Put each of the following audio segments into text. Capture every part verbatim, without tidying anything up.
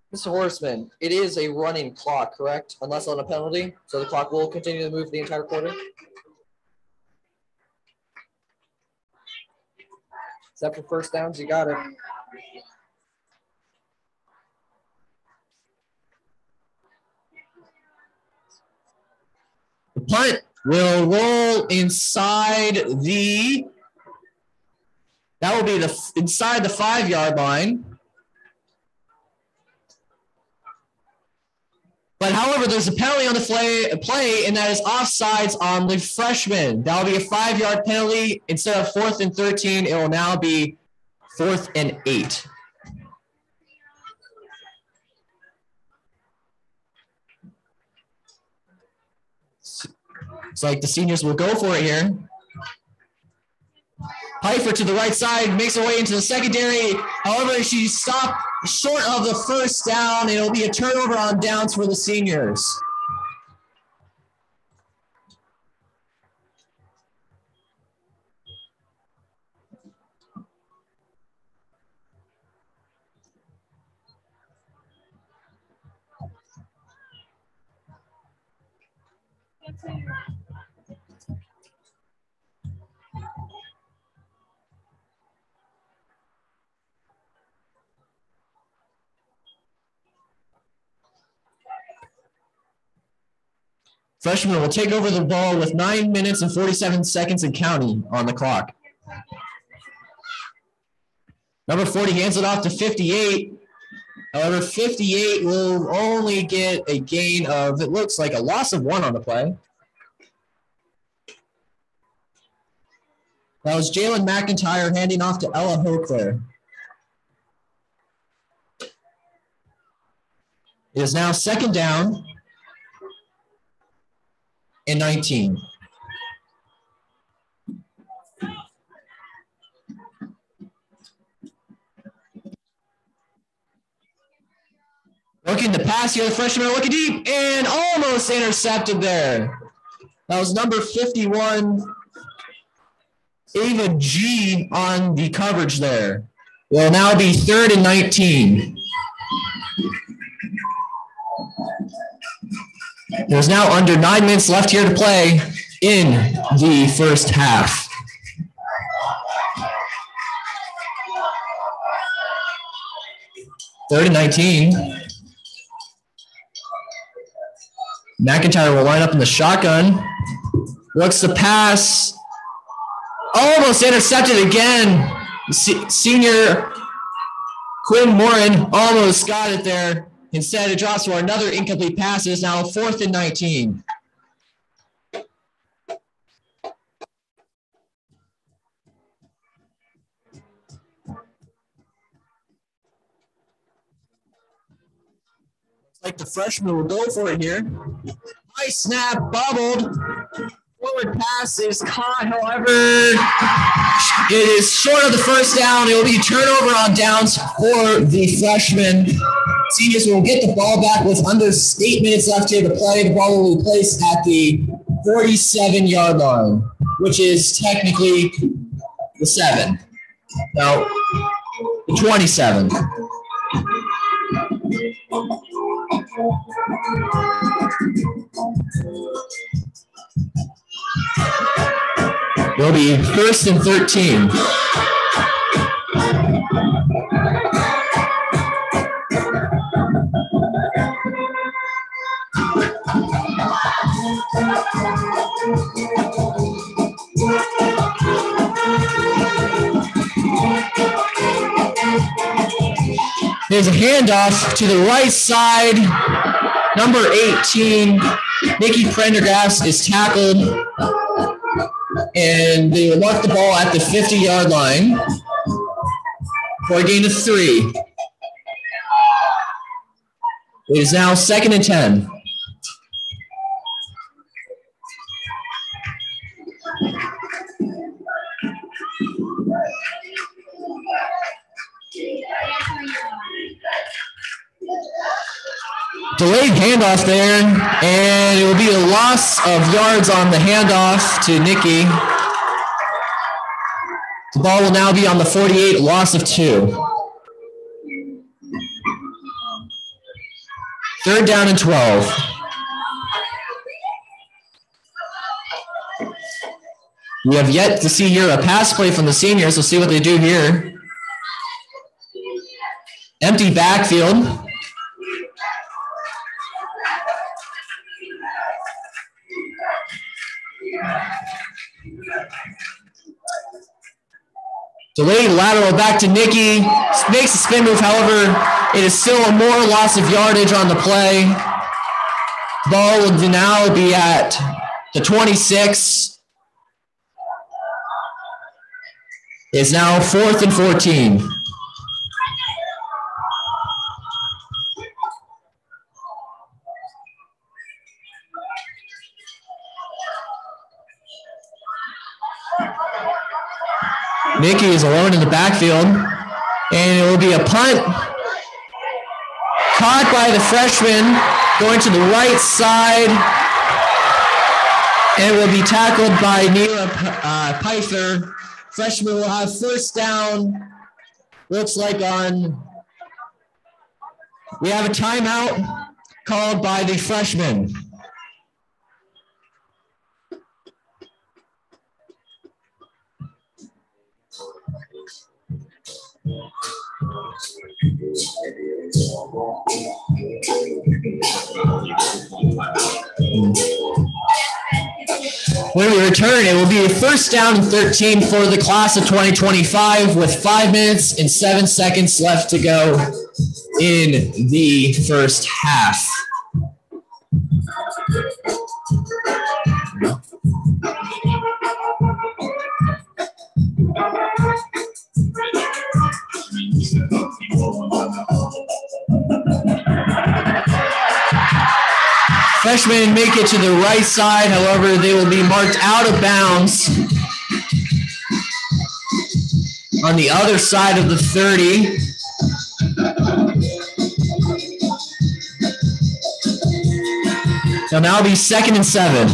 Mister Horseman, it is a running clock, correct? Unless on a penalty, so the clock will continue to move the entire quarter. Except for first downs, you got it. The punt will roll inside the, that will be the inside the five-yard line. But however, there's a penalty on the play, play, and that is offsides on the freshman. That will be a five-yard penalty. Instead of fourth and thirteen, it will now be fourth and eight. It's like the seniors will go for it here. Pfeiffer to the right side, makes her way into the secondary. However, she stopped short of the first down. It'll be a turnover on downs for the seniors. Freshman will take over the ball with nine minutes and forty-seven seconds and counting on the clock. Number forty hands it off to fifty-eight. However, fifty-eight will only get a gain of, it looks like a loss of one on the play. That was Jalen McIntyre handing off to Ella Hochler. It is now second down and nineteen. Looking to pass here, the freshman looking deep and almost intercepted there. That was number fifty-one, Ava G on the coverage there. Will now be third and nineteen. There's now under nine minutes left here to play in the first half. Third and nineteen. McIntyre will line up in the shotgun. Looks to pass. Almost intercepted again. Se- senior Quinn Morin almost got it there. Instead, it drops for another incomplete pass. It is now fourth and nineteen. Looks like the freshman will go for it here. Nice snap, bubbled. Forward pass is caught, however, it is short of the first down. It will be a turnover on downs for the freshman. Seniors will get the ball back with under eight minutes left here to play. The ball will be placed at the forty-seven-yard line, which is technically the seven. No, the twenty-seven. It'll be first and thirteen. There's a handoff to the right side. Number eighteen, Nikki Prendergast, is tackled. And they will mark the ball at the fifty-yard line for a gain of three. It is now second and ten. Delayed handoff there, and it will be a loss of yards on the handoff to Nikki. The ball will now be on the forty-eight, loss of two. Third down and twelve. We have yet to see here a pass play from the seniors. We'll see what they do here. Empty backfield. Delayed lateral back to Nikki. Makes a spin move, however, it is still a more loss of yardage on the play. Ball will now be at the twenty-six. It's now fourth and fourteen. Nikki is alone in the backfield, and it will be a punt caught by the freshman going to the right side, and it will be tackled by Neela uh, Pfeiffer. Freshman will have first down. Looks like on, we have a timeout called by the freshman. When we return, it will be a first down and thirteen for the class of twenty twenty-five with five minutes and seven seconds left to go in the first half. Freshmen make it to the right side, however, they will be marked out of bounds on the other side of the thirty. They'll now be second and seven.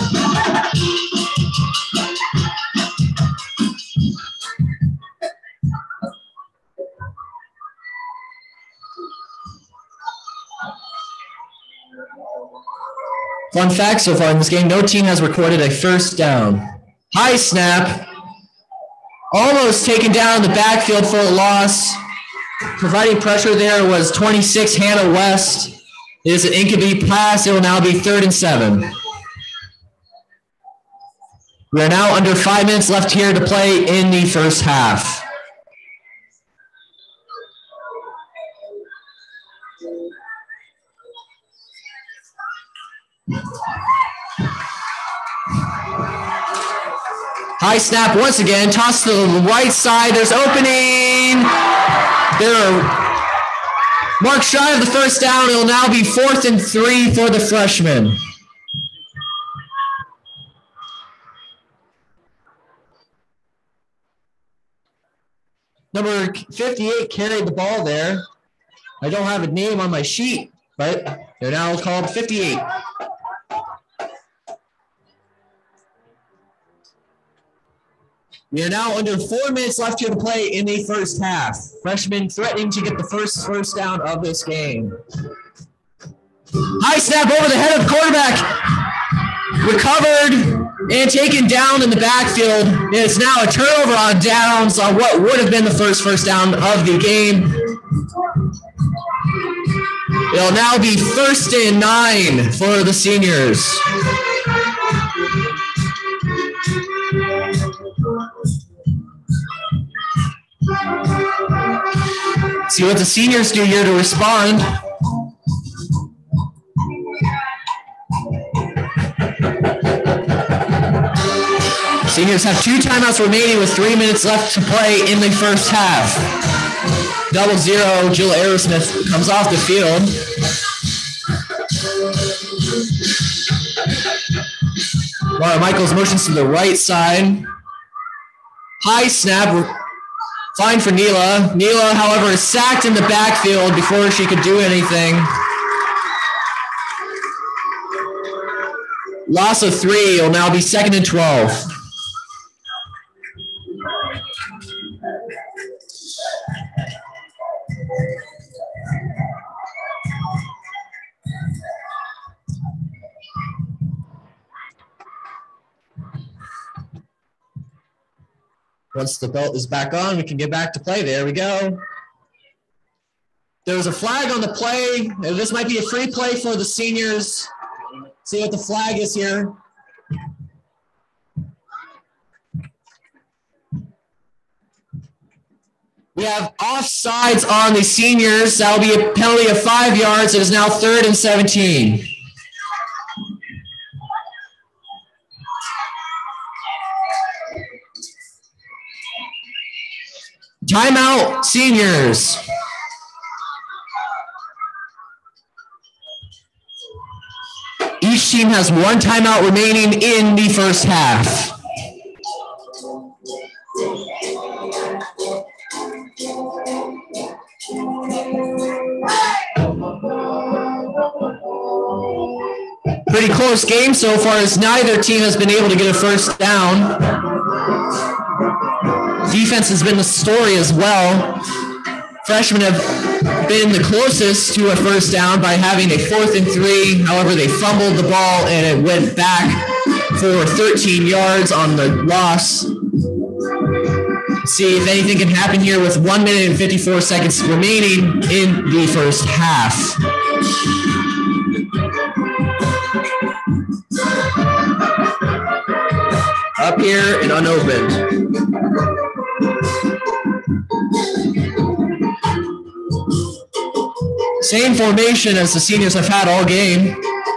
Fun fact so far in this game, no team has recorded a first down. High snap. Almost taken down in the backfield for a loss. Providing pressure there was twenty-six, Hannah West. It is an incomplete pass. It will now be third and seven. We are now under five minutes left here to play in the first half. High snap once again, toss to the right side. There's opening. They're marked shy of the first down. It will now be fourth and three for the freshmen. Number fifty-eight carried the ball there. I don't have a name on my sheet, but they're now called fifty-eight. We are now under four minutes left here to play in the first half. Freshmen threatening to get the first first down of this game. High snap over the head of the quarterback. Recovered and taken down in the backfield. It is now a turnover on downs on what would have been the first first down of the game. It'll now be first and nine for the seniors. See what the seniors do here to respond. Seniors have two timeouts remaining with three minutes left to play in the first half. Double zero, Jill Aerosmith comes off the field. Laura Michaels motions to the right side. High snap. Fine for Neela. Neela, however, is sacked in the backfield before she could do anything. Loss of three will now be second and twelve. Once the belt is back on, we can get back to play. There we go. There was a flag on the play. This might be a free play for the seniors. See what the flag is here. We have offsides on the seniors. That will be a penalty of five yards. It is now third and seventeen. Timeout, seniors. Each team has one timeout remaining in the first half. Pretty close game so far, as neither team has been able to get a first down. Defense has been the story as well. Freshmen have been the closest to a first down by having a fourth and three. However, they fumbled the ball and it went back for thirteen yards on the loss. See if anything can happen here with one minute and fifty-four seconds remaining in the first half. Up here and unopened. Same formation as the seniors have had all game.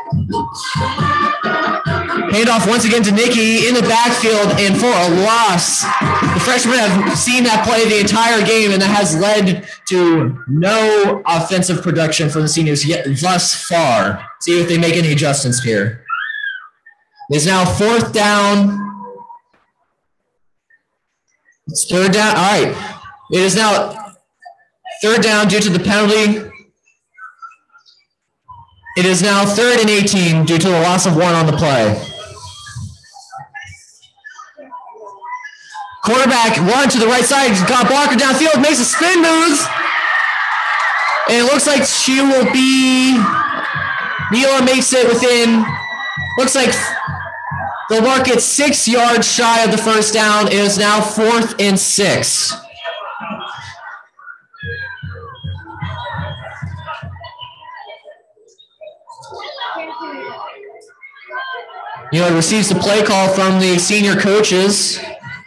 Handoff once again to Nikki in the backfield and for a loss. The freshmen have seen that play the entire game, and that has led to no offensive production from the seniors yet thus far. See if they make any adjustments here. It's now fourth down. It's third down. All right. It is now third down due to the penalty. It is now third and eighteen due to the loss of one on the play. Quarterback run to the right side. He's got a blocker downfield, makes a spin move. And it looks like she will be, Mila makes it within, looks like they'll mark it six yards shy of the first down. It is now fourth and six. Mila receives the play call from the senior coaches.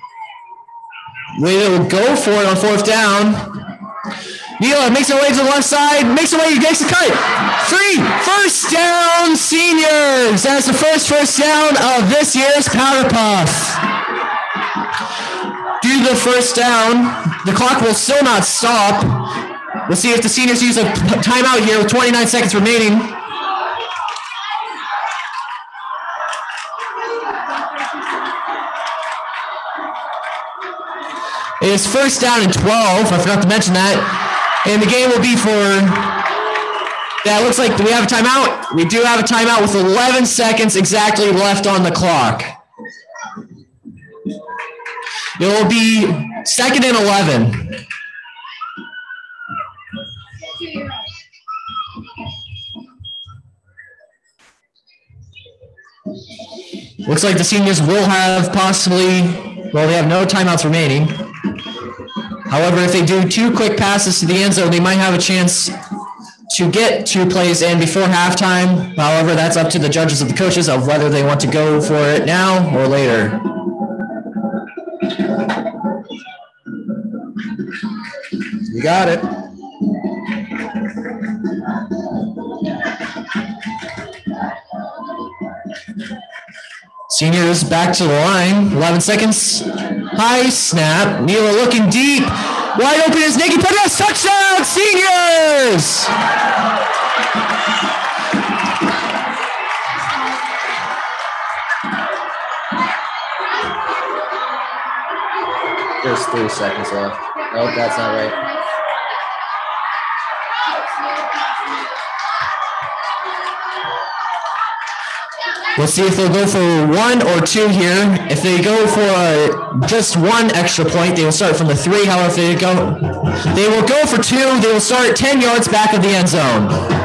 Wade will go for it on fourth down. Mila makes her way to the left side, makes her way, makes the cut. Three, first down, seniors. That's the first first down of this year's Powderpuff. Due to the first down, the clock will still not stop. We'll see if the seniors use a timeout here with twenty-nine seconds remaining. It is first down and twelve. I forgot to mention that. And the game will be for, that looks like, do we have a timeout? We do have a timeout with eleven seconds exactly left on the clock. It will be second and eleven. Looks like the seniors will have possibly, well, they have no timeouts remaining. However, if they do two quick passes to the end zone, they might have a chance to get two plays in before halftime. However, that's up to the judges and the coaches of whether they want to go for it now or later. You got it. Seniors back to the line. eleven seconds. High snap. Mila looking deep. Wide open is Nikki Perez. Touchdown, seniors! There's three seconds left. Nope, that's not right. We'll see if they'll go for one or two here. If they go for uh, just one extra point, they will start from the three. However, if they go, they will go for two. They will start ten yards back of the end zone.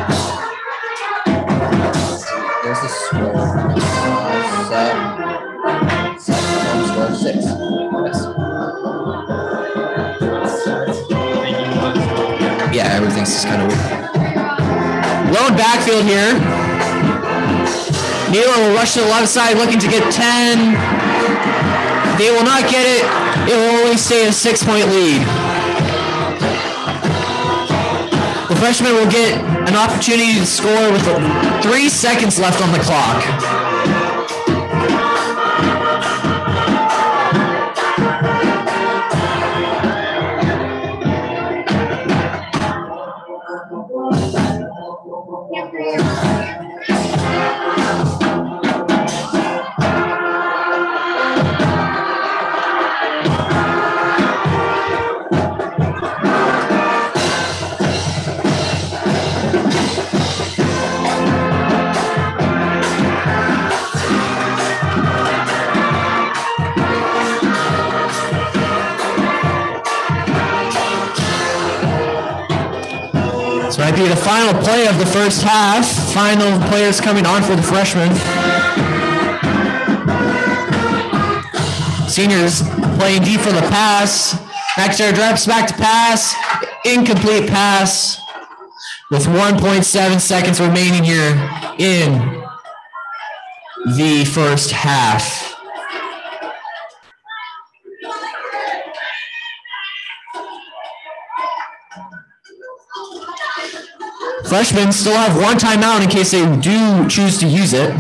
There's the score. Seven. Seven. Score six. Yes. Yeah, everything's just kind of weird. Lone backfield here. Nealon will rush to the left side looking to get ten. They will not get it. It will only stay a six-point lead. The freshman will get an opportunity to score with three seconds left on the clock. This might be the final play of the first half. Final players coming on for the freshmen. Seniors playing deep for the pass. McIntyre drops back to pass. Incomplete pass with one point seven seconds remaining here in the first half. Freshmen still have one timeout in case they do choose to use it.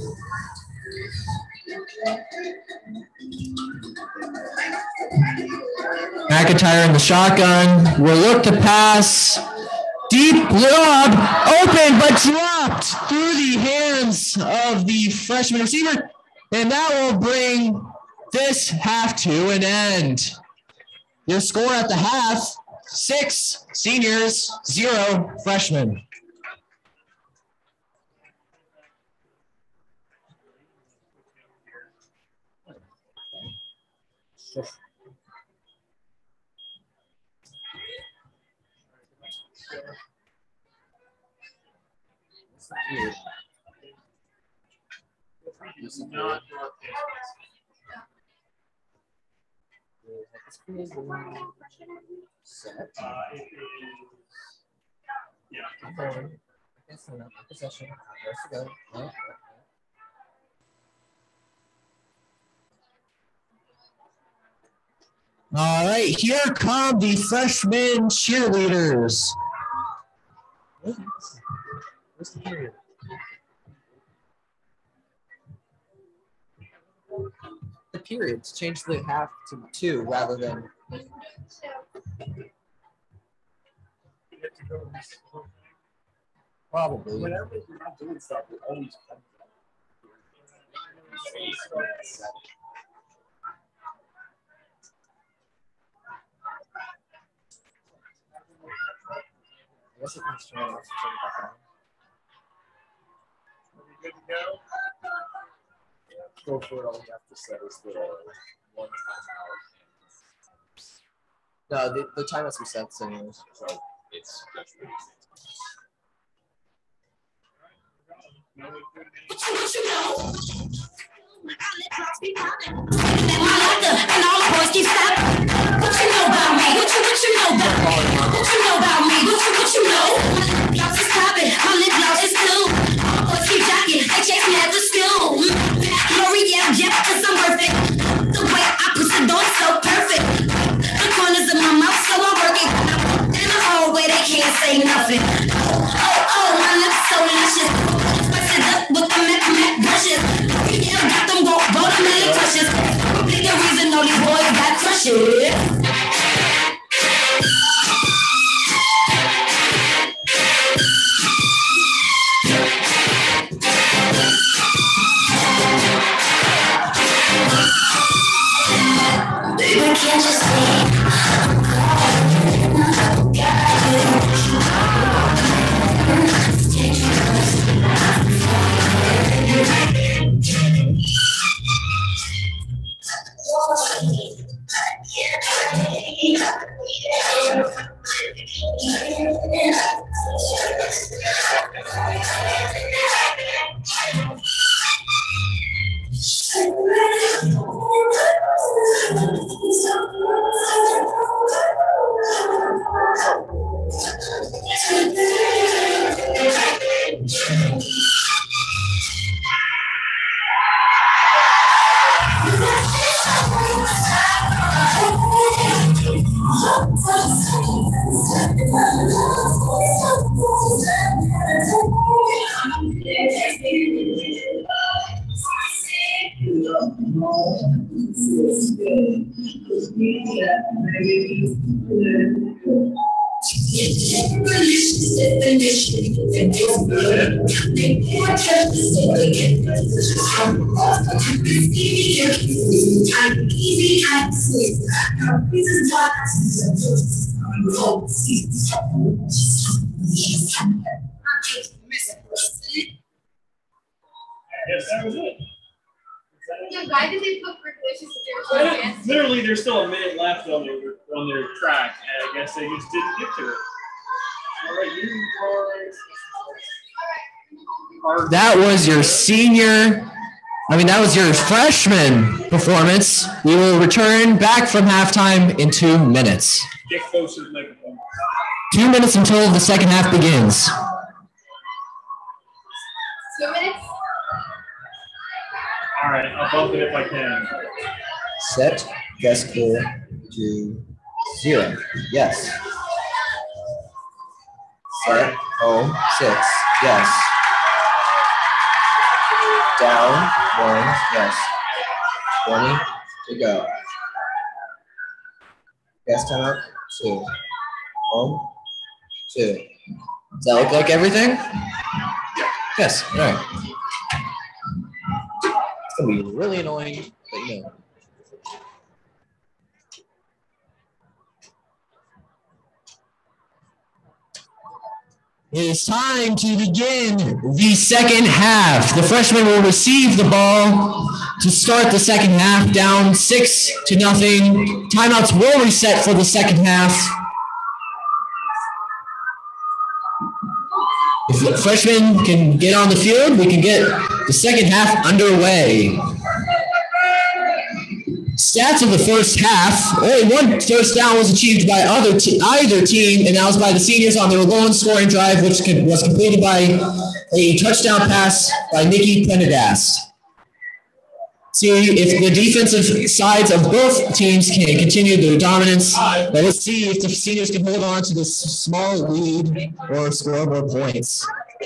McIntyre in the shotgun will look to pass. Deep lob, open but dropped through the hands of the freshman receiver. And that will bring this half to an end. Your score at the half, six seniors, zero freshmen. All right, here come the freshman cheerleaders. What's the period? The periods change the half to two rather than. Probably. Whenever you're not doing stuff, it always comes up. I guess it needs to turn off to turn it back on. Are we good to go? Yeah, go for it. All you have to say is the one timeout. No, the, the time has to be set anyways. So it's just what you know? And all the boys keep stopping. What you know about me? What you what you know about me? What you know about me? What you what you know? My lip gloss is popping. My lip gloss is cool. All the boys keep jocking. They chase me at the school. Glory, yeah, Jeff, cause I'm perfect. The way I put the door so perfect. The corners of my mouth so I'm working. In the hallway they can't say nothing. Oh, oh, my lips so luscious. Spice it up with the Mac Mac brushes. Yeah, got them go, go to million crushes. Big the reason all these boys got crushes. Baby, can't you see? So Yes, that was it. Yeah, why did they put British if Literally, there's still a minute left on their on their track, and I guess they just didn't get to it. All right, you are. That was your senior, I mean, that was your freshman performance. We will return back from halftime in two minutes. Get closer to the microphone. Two minutes until the second half begins. Two minutes? All right, I'll bump it if I can. Set, decimal to zero. Yes. Set, home, six. Yes. Down, one, yes. twenty to go. Gas time up, two. Home, two. Does that look like everything? Yes, all right. It's gonna be really annoying, but you know. It is time to begin the second half. The freshmen will receive the ball to start the second half, down six to nothing. Timeouts will reset for the second half. If the freshmen can get on the field, we can get the second half underway. Stats of the first half, only one first down was achieved by other te- either team, and that was by the seniors on their lone scoring drive, which can, was completed by a touchdown pass by Nikki Pendergast. See if the defensive sides of both teams can continue their dominance. But let's see if the seniors can hold on to this small lead or score more points.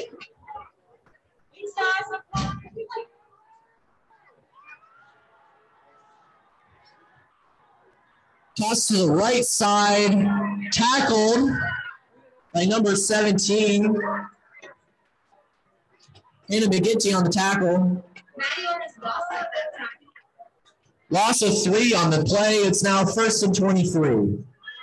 Toss to the right side, tackled by number seventeen. Hannah McGinty on the tackle. Loss of three on the play. It's now first and twenty-three.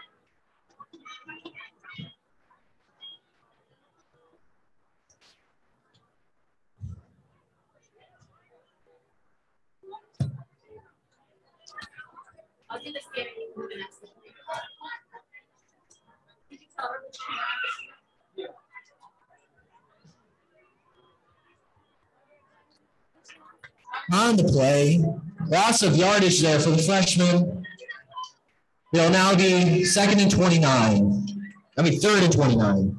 I'll do the scanning for the next one. Did you tell her that she On the play, loss of yardage there for the freshman. They'll now be second and twenty-nine. I mean, third and twenty-nine.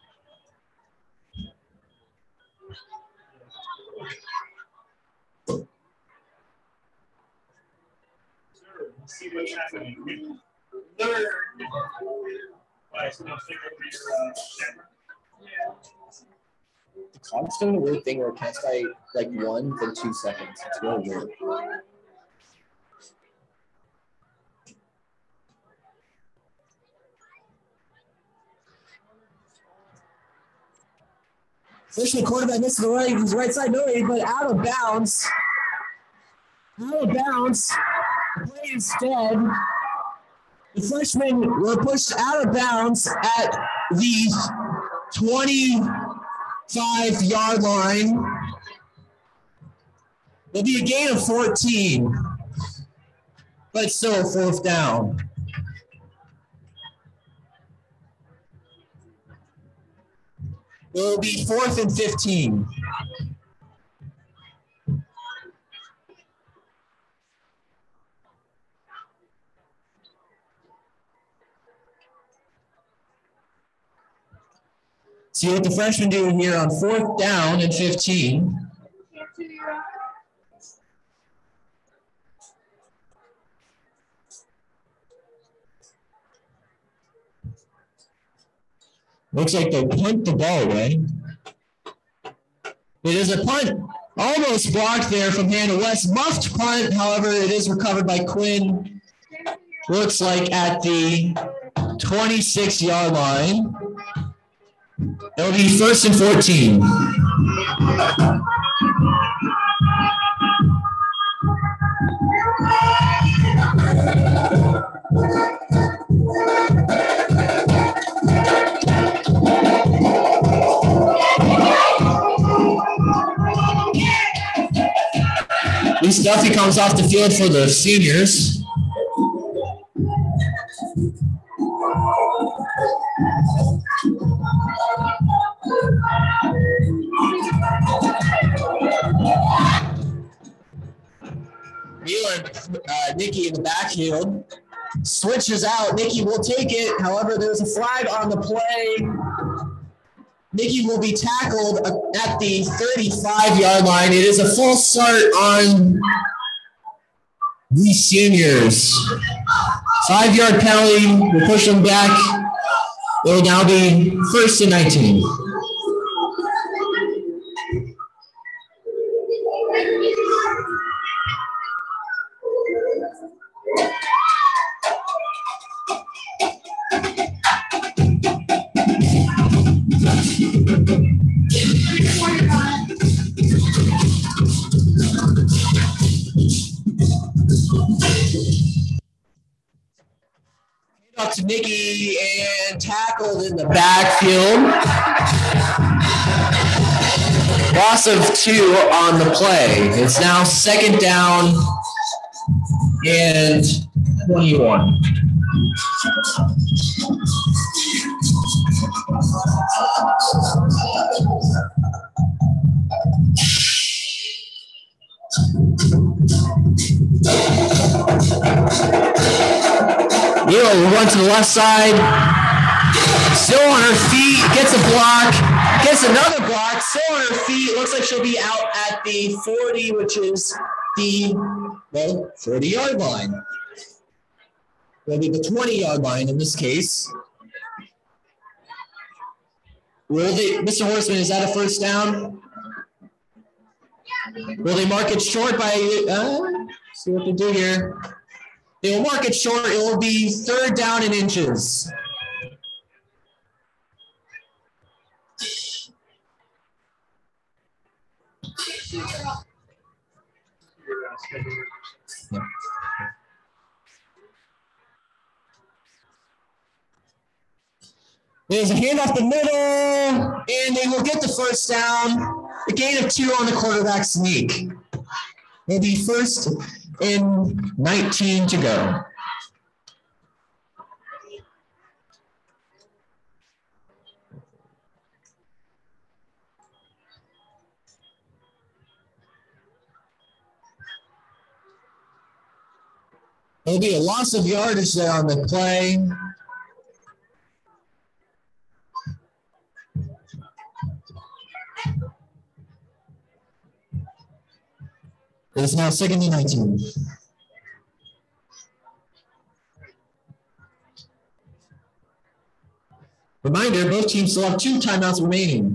See what's happening. We learn by some of your camera. The clock's doing a weird thing where it counts by like one, then two seconds. It's really weird. Freshman quarterback missed the right, his right side, no, but out of bounds. Out of bounds. The play instead. The freshmen were pushed out of bounds at the twenty-five-yard line. There'll be a gain of fourteen, but it's still a fourth down. It will be fourth and fifteen. See what the freshmen do here on fourth down and fifteen. Looks like they punt the ball away. It is a punt, almost blocked there from Hannah West. Muffed punt, however, it is recovered by Quinn Looks like at the twenty-six yard line. It'll be first and fourteen. Reese Duffy comes off the field for the seniors. Uh, Nikki in the backfield switches out. Nikki will take it. However, there's a flag on the play. Nikki will be tackled at the thirty-five yard line. It is a false start on the seniors. Five yard penalty. We'll push them back. It will now be first and nineteen. Up to Nikki and tackled in the backfield. Loss of two on the play. It's now second down and twenty-one. Neal will run to the left side. Still on her feet. Gets a block. Gets another block. Still on her feet. Looks like she'll be out at the forty, which is the, well, forty yard line. Will be the twenty yard line in this case. Will they, Mister Horseman, is that a first down? Will they mark it short by, uh, see what they do here. They will mark it short. It will be third down in inches. Yeah. There's a hand off the middle, and they will get the first down. A gain of two on the quarterback sneak. It'll be first and nineteen to go. There'll be a loss of yardage there on the play. It's now second and nineteen. Reminder, both teams still have two timeouts remaining.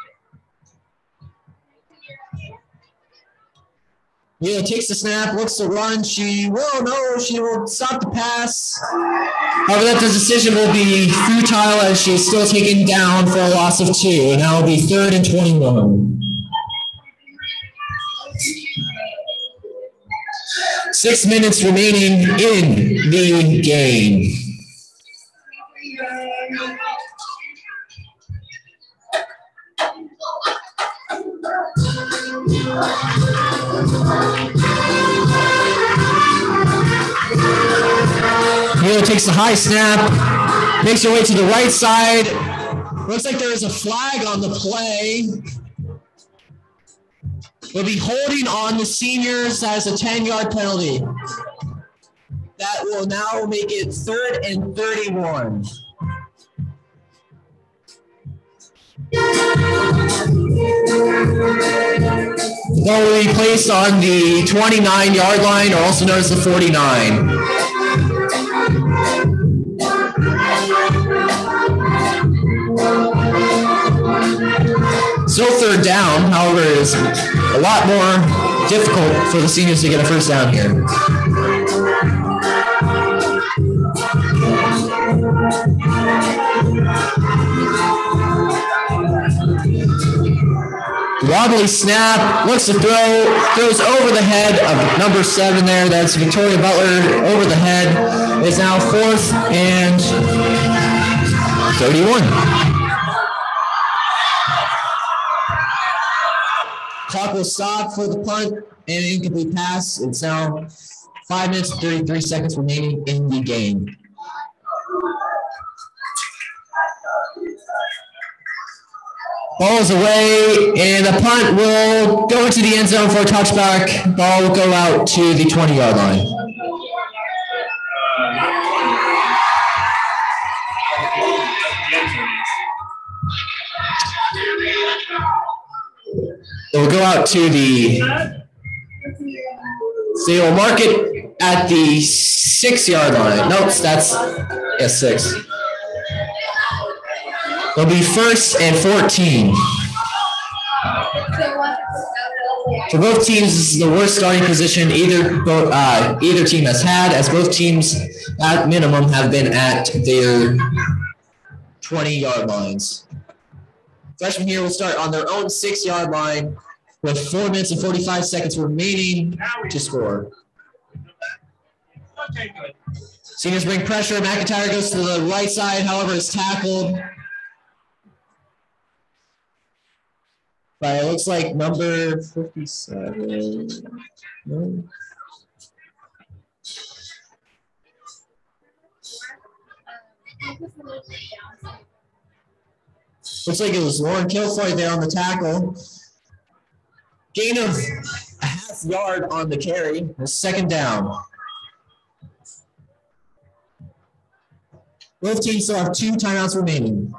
Yeah, takes the snap, looks to run. She will, no, she will stop the pass. However, that decision will be futile as she's still taken down for a loss of two. And now it'll be third and twenty-one. Six minutes remaining in the game. Miller takes the high snap, makes her way to the right side. Looks like there is a flag on the play. We'll be holding on the seniors as a ten yard penalty. That will now make it third and thirty-one. The ball will be placed on the twenty-nine yard line, or also known as the forty-nine. Still third down, however, it is a lot more difficult for the seniors to get a first down here. Wobbly snap, looks to throw, throws over the head of number seven there. That's Victoria Butler over the head. It's now fourth and thirty-one. Clock will stop for the punt and incomplete pass. It's now five minutes and thirty-three seconds remaining in the game. Ball's away, and the punt will go into the end zone for a touchback. Ball will go out to the twenty-yard line. It will go out to the, so they will mark it at the six-yard line. Nope, that's, yeah, six. It'll be first and fourteen. For both teams, this is the worst starting position either uh, either team has had, as both teams at minimum have been at their twenty-yard lines. Freshmen here will start on their own six-yard line with four minutes and forty-five seconds remaining to score. Seniors bring pressure. McIntyre goes to the right side, however, is tackled. But it looks like number fifty-seven. No. Looks like it was Lauren Kilfoy there on the tackle. Gain of a half yard on the carry. A second down. Both teams still have two timeouts remaining.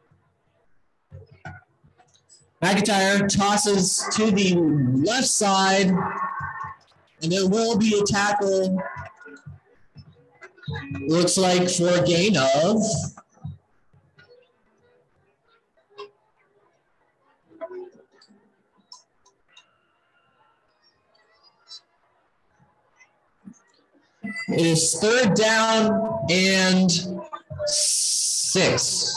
McIntyre tosses to the left side, and there will be a tackle. Looks like for a gain of it is third down and six.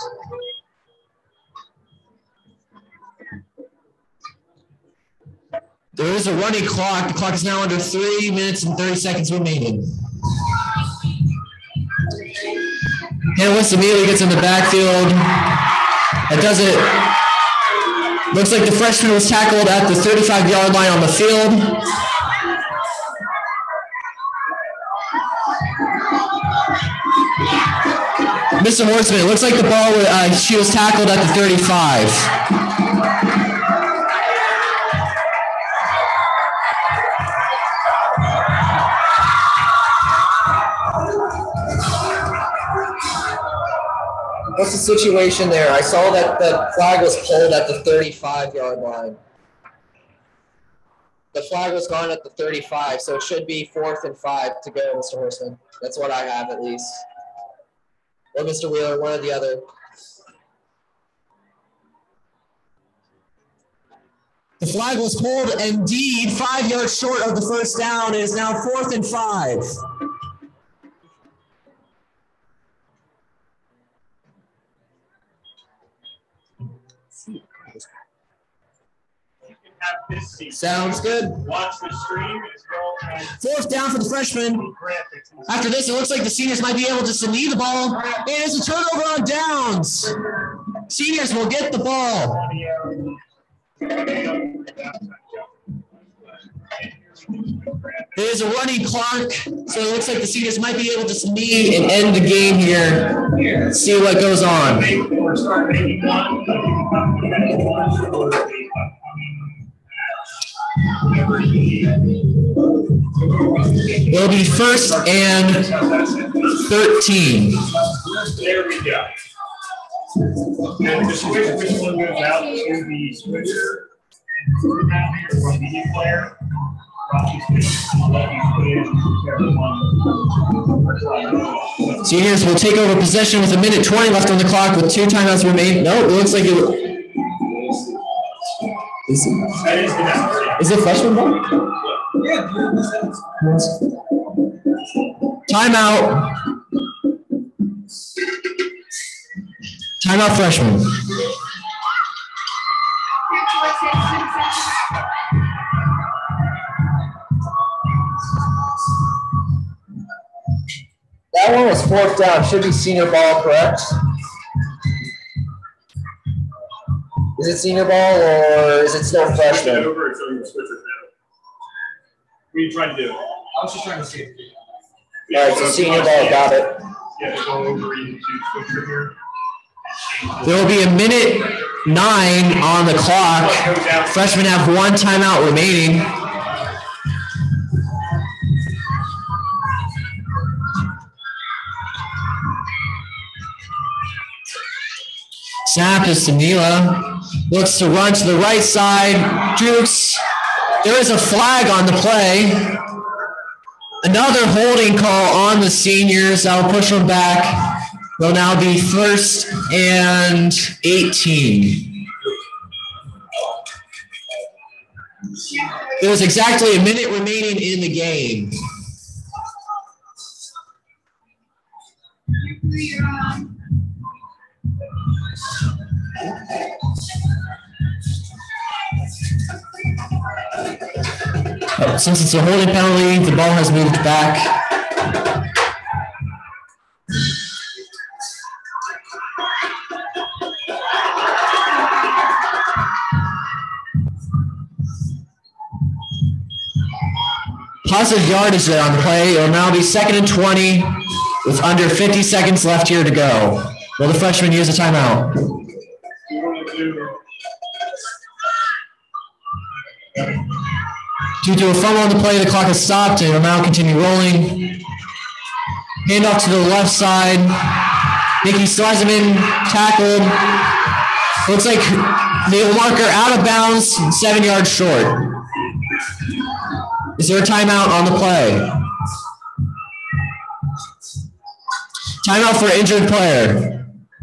There is a running clock. The clock is now under three minutes and thirty seconds remaining. Hannah West immediately gets in the backfield. It does it. Looks like the freshman was tackled at the thirty-five-yard line on the field. Mister Horseman, it looks like the ball, uh, she was tackled at the thirty-five. What's the situation there? I saw that the flag was pulled at the thirty-five-yard line. The flag was gone at the thirty-five, so it should be fourth and five to go, Mister Horseman. That's what I have, at least. Or Mister Wheeler, one or the other. The flag was pulled, indeed, five yards short of the first down. It is now fourth and five. Sounds good. Watch the stream as well as fourth down for the freshmen. After this, it looks like the seniors might be able to see the ball. And it's a turnover on downs. Seniors will get the ball. It is a running clock, so it looks like the seniors might be able to see and end the game here. Let's see what goes on. It'll be first and thirteen. There we go. And the switch, which one goes out to the switcher? And from the player. Seniors will take over possession with a minute twenty left on the clock with two timeouts remaining. No, it looks like it. Is it, is it freshman ball? Yeah. Timeout. Timeout freshman. That one was fourth down. Should be senior ball, correct? Is it senior ball or is it still freshman? Over, it's over, switch it now. What are you trying to do? I was just trying to see it. All right, so senior ball, got it. Yeah, to go over into switcher here. There will be a minute nine on the clock. Freshmen have one timeout remaining. Snap is to Neela. Looks to run to the right side. Dukes. There is a flag on the play. Another holding call on the seniors. That will push them back. They'll now be first and eighteen. There's exactly a minute remaining in the game. Oh, since it's a holding penalty, the ball has moved back. Positive yardage there on the play. It will now be second and twenty with under fifty seconds left here to go. Will the freshman use a timeout? Due to a fumble on the play, the clock has stopped and it will now continue rolling. Handoff to the left side. Nikki Slazeman tackled. Looks like they will mark her out of bounds, seven yards short. Is there a timeout on the play? Timeout for injured player.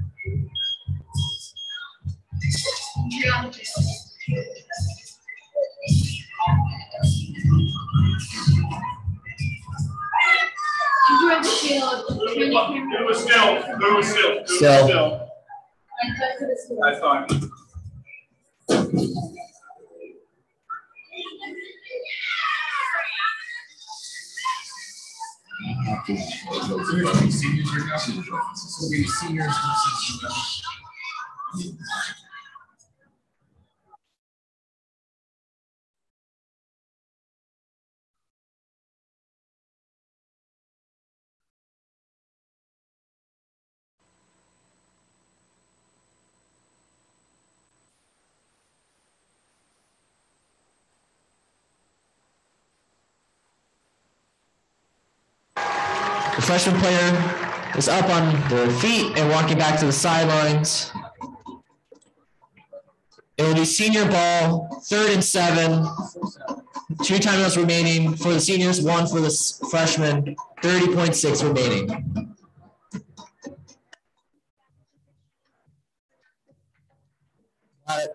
It was still. It was still. It was Still. still. That's fine. The freshman player is up on their feet and walking back to the sidelines. It will be senior ball, third and seven. Two timeouts remaining for the seniors, one for the freshmen, thirty point six remaining. Got it.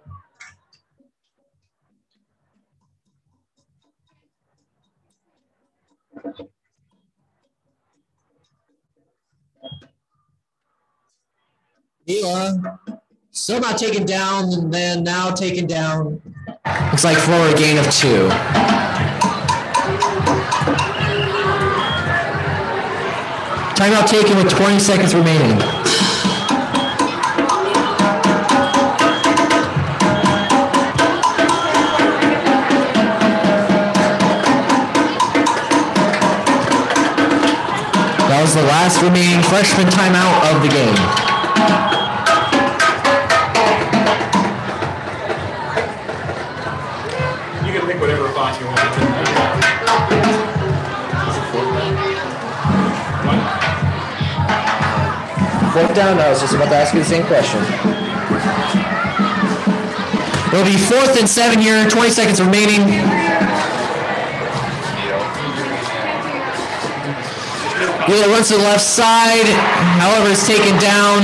Neela, still not taken down, and then now taken down. Looks like for a gain of two. Timeout taken with twenty seconds remaining. That was the last remaining freshman timeout of the game. Whatever thought you wanted to. Fourth down, I was just about to ask you the same question. It'll be fourth and seven here, twenty seconds remaining. Wheeler runs to the left side, however, is taken down.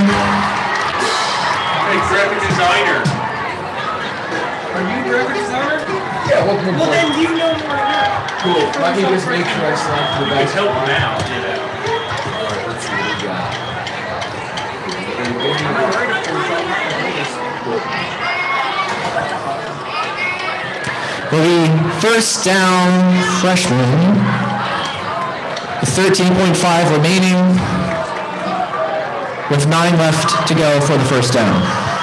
Hey, graphic designer. Are you graphic designer? Yeah, welcome to the Well, then you know more now. Cool. Let me just make sure I select the You best. can help them out, you know. All right, let's see what we got. I'm not ready for it. will be first down freshman. thirteen point five remaining with nine left to go for the first down.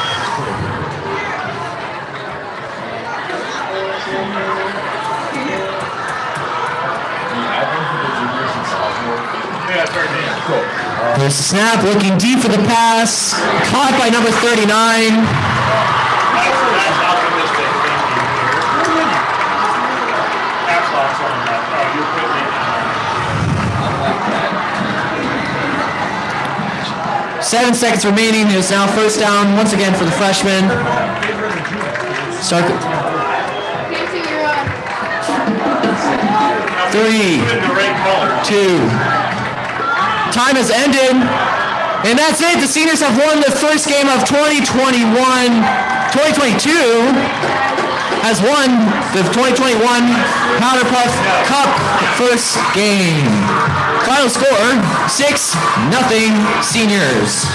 The snap looking deep for the pass, caught by number thirty-nine. That's, that's optimistic thinking here. Caps locks on that. Oh, you're putting it in. Seven seconds remaining. It is now first down once again for the freshman. Start. Three, two. Time has ended. And that's it. The seniors have won the first game of twenty twenty-one. twenty twenty-two has won the twenty twenty-one Powderpuff Cup first game. Final score, six, nothing, seniors.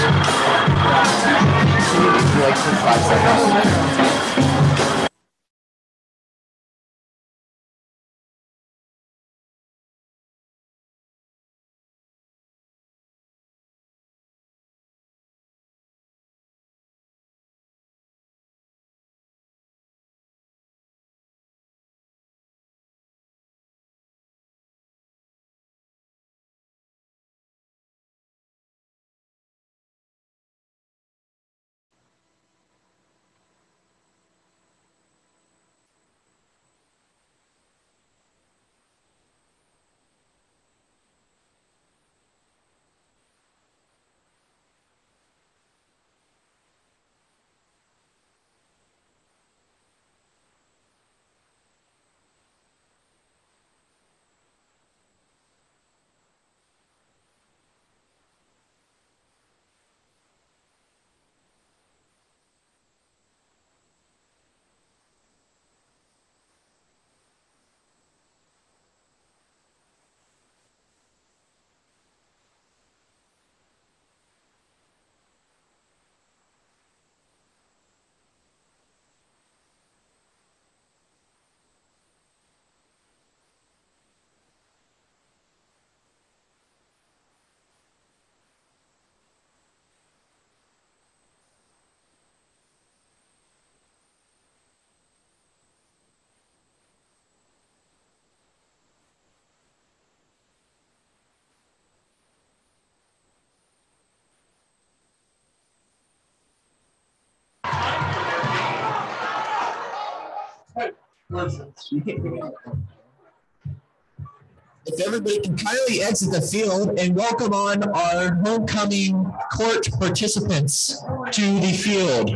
If everybody can kindly exit the field and welcome on our homecoming court participants to the field.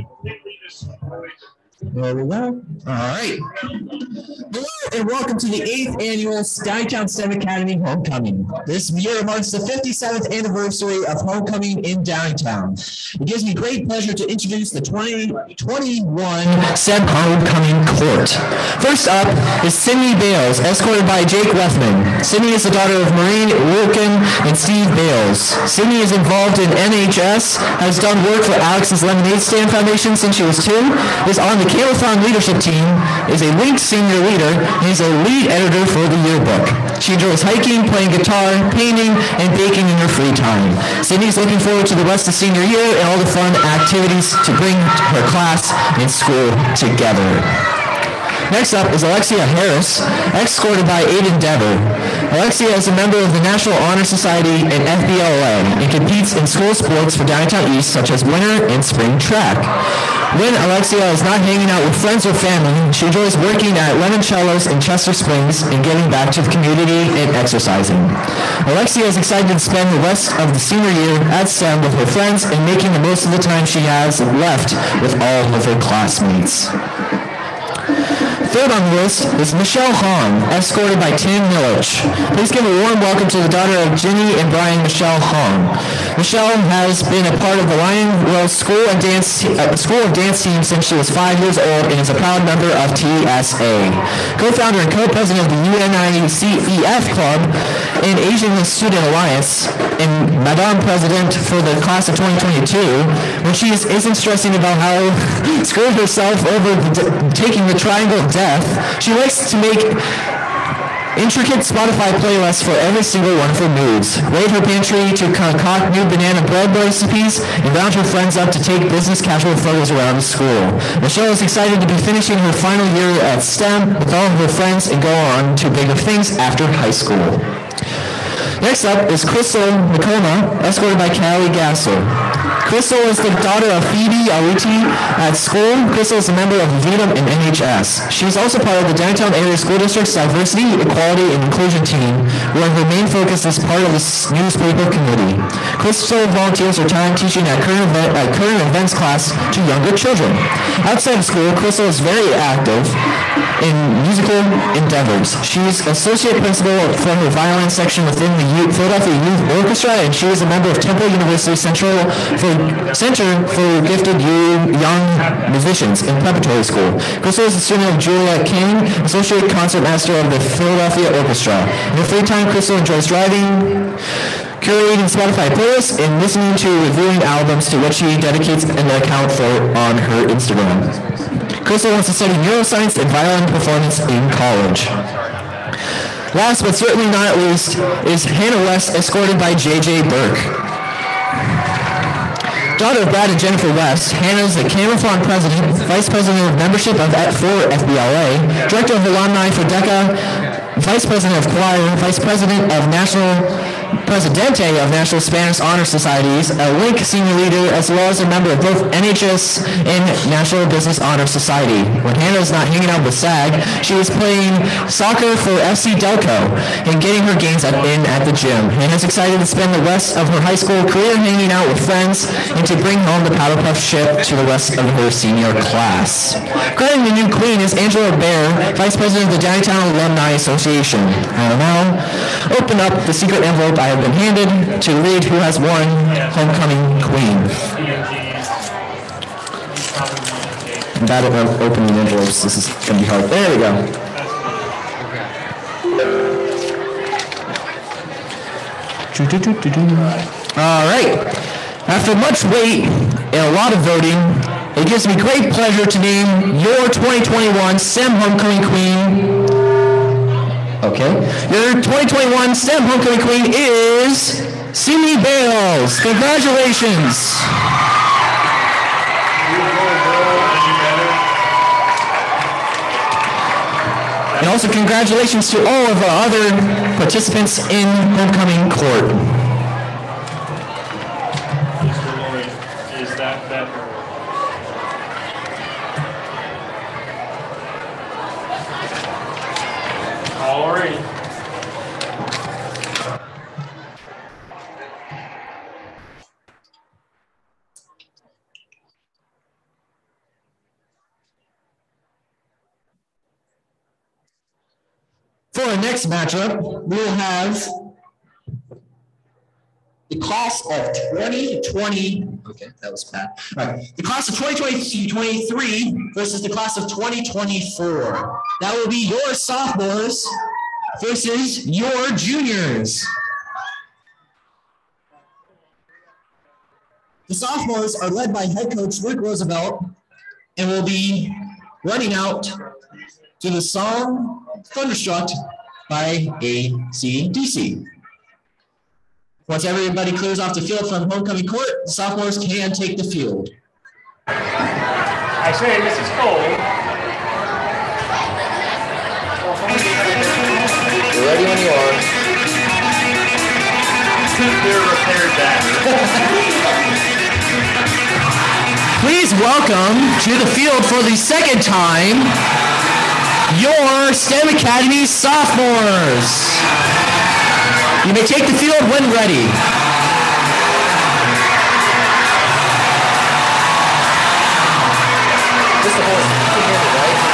There we go. All right. Hello and welcome to the eighth annual Downingtown STEM Academy Homecoming. This year marks the fifty-seventh anniversary of Homecoming in Downingtown. It gives me great pleasure to introduce the twenty twenty-one STEM Homecoming Court. First up is Sydney Bales, escorted by Jake Lethman. Sydney is the daughter of Maureen Wilkin and Steve Bales. Sydney is involved in N H S, has done work for Alex's Lemonade Stand Foundation since she was two, is on the Calathon leadership team, is a linked senior leader, and is a lead editor for the yearbook. She enjoys hiking, playing guitar, painting, and baking in her free time. Sydney is looking forward to the rest of senior year and all the fun activities to bring her class and school together. Next up is Alexia Harris, escorted by Aiden Dever. Alexia is a member of the National Honor Society and F B L A and competes in school sports for Downingtown East such as winter and spring track. When Alexia is not hanging out with friends or family, she enjoys working at Lemoncello's in Chester Springs and giving back to the community and exercising. Alexia is excited to spend the rest of the senior year at STEM with her friends and making the most of the time she has left with all of her classmates. Third on the list is Michelle Hong, escorted by Tim Millich. Please give a warm welcome to the daughter of Ginny and Brian, Michelle Hong. Michelle has been a part of the Lion Rose School and Dance uh, School of Dance team since she was five years old and is a proud member of T S A. Co-founder and co-president of the U N I C E F Club and Asian Student Alliance, and Madame President for the class of twenty twenty-two, when she is, isn't stressing about how screwed herself over the, taking the triangle of death, she likes to make intricate Spotify playlists for every single one of her moods. Raid her pantry to concoct new banana bread recipes and round her friends up to take business casual photos around the school. Michelle is excited to be finishing her final year at STEM with all of her friends and go on to bigger things after high school. Next up is Crystal Nakoma, escorted by Callie Gassel. Crystal is the daughter of Phoebe Aliti at school. Crystal is a member of VITAM and N H S. She is also part of the Downingtown Area School District's Diversity, Equality, and Inclusion team, where her main focus is part of the newspaper committee. Crystal volunteers her time teaching at current, event, at current events class to younger children. Outside of school, Crystal is very active in musical endeavors. She's associate principal for her violin section within the Youth, Philadelphia Youth Orchestra, and she is a member of Temple University Central for Center for Gifted Young Musicians in preparatory school. Crystal is a student of Juliet King, associate concertmaster of the Philadelphia Orchestra. In her free time, Crystal enjoys driving, curating Spotify playlists, and listening to reviewing albums, to which she dedicates an account for on her Instagram. Crystal wants to study neuroscience and violin performance in college. Last but certainly not least is Hannah West, escorted by J J Burke. Daughter of Brad and Jennifer West, Hannah is the Camouflage President, Vice President of Membership of for F B L A, Director of Alumni for DECA, Vice President of Choir, Vice President of National Presidente of National Spanish Honor Societies, a Link Senior Leader, as well as a member of both N H S and National Business Honor Society. When Hannah is not hanging out with SAG, she is playing soccer for F C Delco and getting her gains at, in at the gym. Hannah is excited to spend the rest of her high school career hanging out with friends and to bring home the Powderpuff ship to the rest of her senior class. Crowning the new queen is Angela Bear, Vice President of the Downingtown Alumni Association. I will now open up the secret envelope I have been handed to read who has won Homecoming Queen. I'm bad at opening envelopes. This is going to be hard. There we go. All right. After much wait and a lot of voting, it gives me great pleasure to name your twenty twenty-one STEM Homecoming Queen. Okay. Your twenty twenty-one STEM Homecoming Queen is Simi Bales. Congratulations. And also congratulations to all of our other participants in Homecoming Court. Is that better? All right. For our next matchup, we will have the class of twenty twenty. Okay, that was bad. All right, the class of twenty twenty-three versus the class of twenty twenty-four. That will be your sophomores versus your juniors. The sophomores are led by head coach Luke Roosevelt and will be running out to the song Thunderstruck by A C D C. Once everybody clears off the field from Homecoming Court, the sophomores can take the field. I say, Missus Cole. You're ready when you are. They're repaired that. Please welcome to the field for the second time your STEM Academy sophomores. You may take the field when ready. This is the horse. You can hear me, right?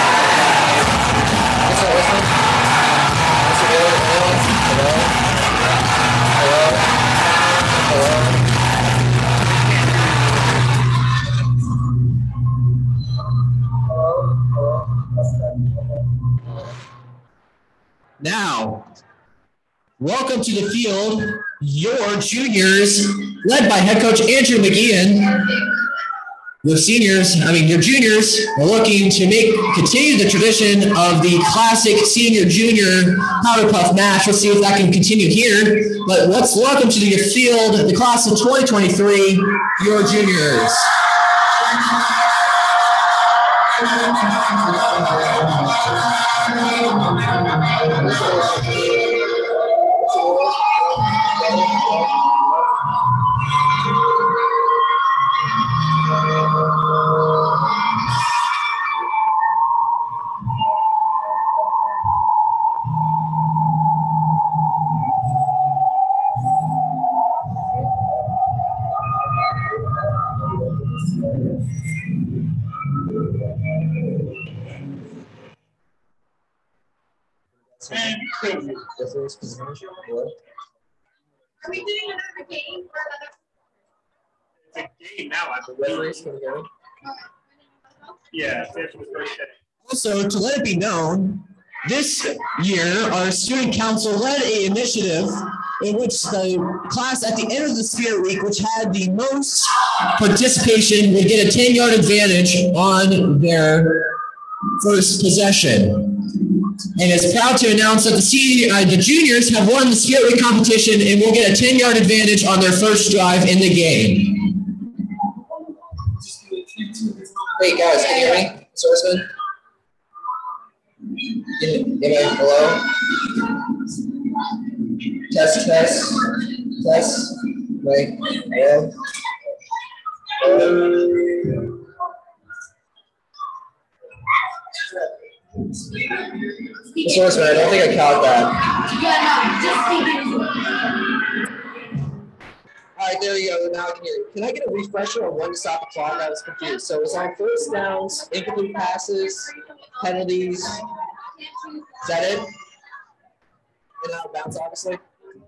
This is listening. This is hello, hello, hello, hello. Now, welcome to the field your juniors, led by head coach Andrew McGeehan. Your seniors, I mean your juniors, are looking to make continue the tradition of the classic senior-junior Powderpuff match. Let's see if that can continue here. But let's welcome to the field the class of twenty twenty-three, your juniors. And Are we doing another game or another? it's a game now, I believe. Yeah, it's after the first day. Also, to let it be known, this year our student council led an initiative in which the class at the end of the Spirit Week, which had the most participation, would get a ten-yard advantage on their first possession. And is proud to announce that the senior, uh, the juniors have won the Spirit Week competition and will get a ten-yard advantage on their first drive in the game. Hey guys, can you hear me? Sourceman? Give me, give me, hello? Test, test, test. Wait, hello? Hello? Sourceman, I don't think I caught that. Yeah, no, just All right, there we go. Now I can hear you. Can I get a refresher on when to stop the clock? I was confused. So it's on first downs, incomplete passes, penalties. Is that it? And out of bounds, obviously.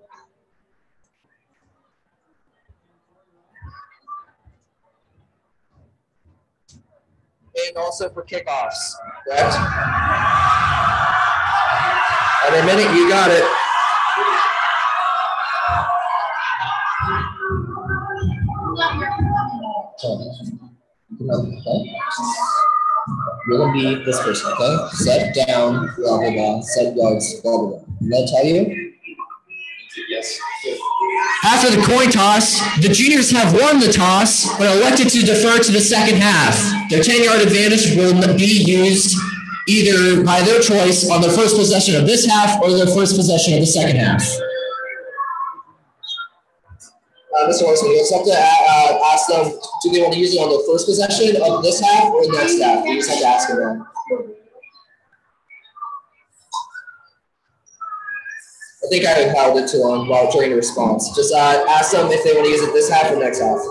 And also for kickoffs, correct? In a minute, you got it. Okay. You're gonna be this person, okay? Set down, blah blah blah. Set yards, blah blah blah. Did I tell you? Yes. After the coin toss, the juniors have won the toss, but elected to defer to the second half. Their ten-yard advantage will be used either by their choice on their first possession of this half or their first possession of the second half. Uh, Mister Horseman, you'll just have to uh, ask them, do they want to use it on the first possession of this half or the next half? You just have to ask them that. I think I held it too long while during the response. Just uh, ask them if they want to use it this half or next half.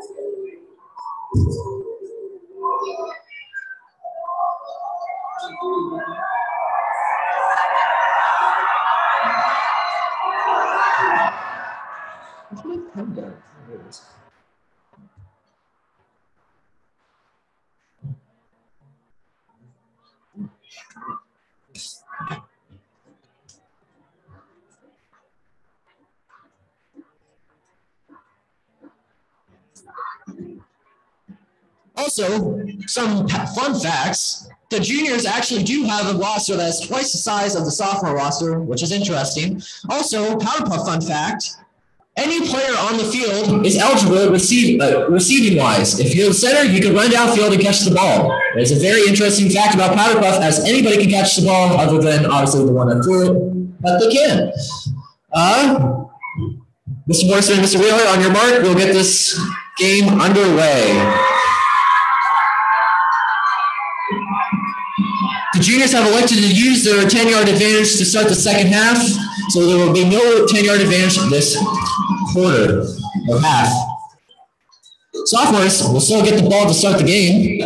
Also, some fun facts. The juniors actually do have a roster that's twice the size of the sophomore roster, which is interesting. Also, Powderpuff fun fact, any player on the field is eligible receive, uh, receiving-wise. If you're the center, you can run downfield and catch the ball. It's a very interesting fact about Powderpuff, as anybody can catch the ball other than, obviously, the one that threw it, but they can. Uh, Mister Morrison and Mister Wheeler, on your mark, we'll get this game underway. The juniors have elected to use their ten-yard advantage to start the second half, so there will be no ten-yard advantage this quarter or half. Sophomores will still get the ball to start the game.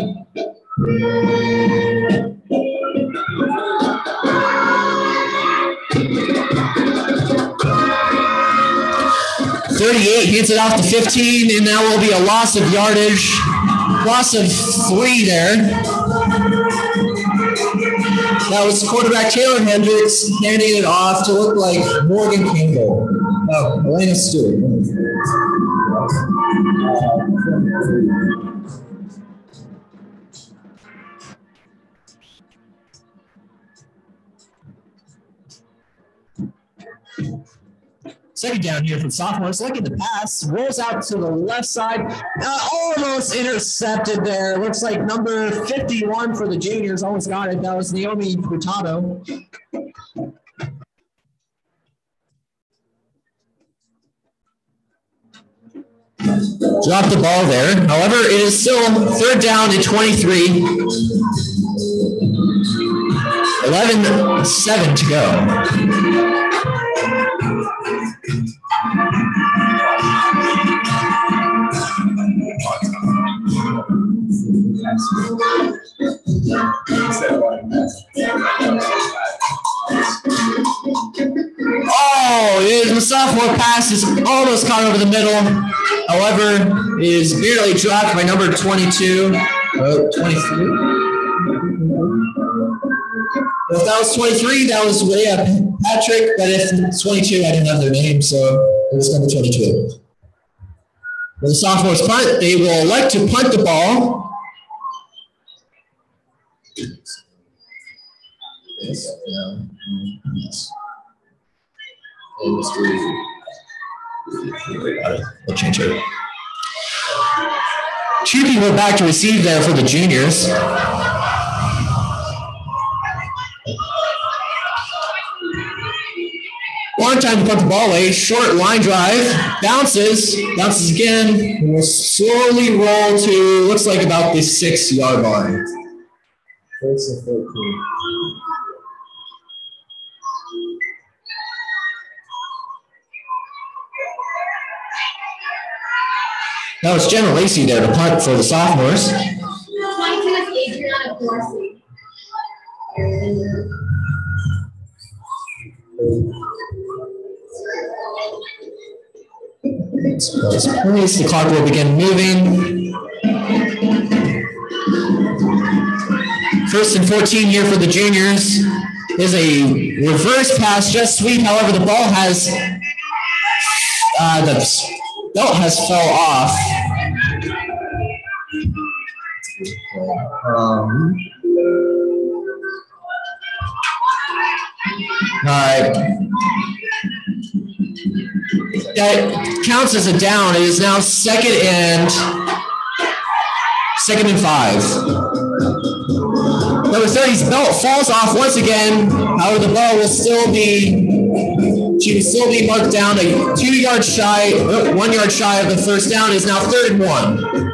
thirty-eight hands it off to fifteen, and that will be a loss of yardage, loss of three there. That was quarterback Taylor Hendricks handing it off to look like Morgan Campbell. Oh, Elena Stewart. Second down here from sophomores, looking to pass, rolls out to the left side, uh, almost intercepted there. Looks like number fifty-one for the juniors almost got it. That was Naomi Furtado. Dropped the ball there. However, it is still third down and twenty-three. eleven seven to go. Oh, it is, the sophomore pass is almost caught over the middle. However, it is barely dropped by number twenty-two. Oh, twenty-three. If that was twenty-three, that was yeah, Patrick. But if it's twenty-two, I didn't have their name, so it was number twenty-two. When the sophomores punt, they will elect to punt the ball. Yes. Yeah. Yes. We'll change it. Two people back to receive there for the juniors. One time to punt the ball away. Short line drive. Bounces. Bounces again. And will slowly roll to, looks like about the six-yard line. First and fourteen. That was Jenna Lacey there to punt for the sophomores. Please, the clock will begin moving. First and fourteen here for the juniors is a reverse pass, just sweep. However, the ball has uh, the belt has fell off. Um, all right. That counts as a down. It is now second and second and five. Number thirty's belt falls off once again. However, the ball will still be, she will still be marked down a two yard shy, one yard shy of the first down. It is now third and one.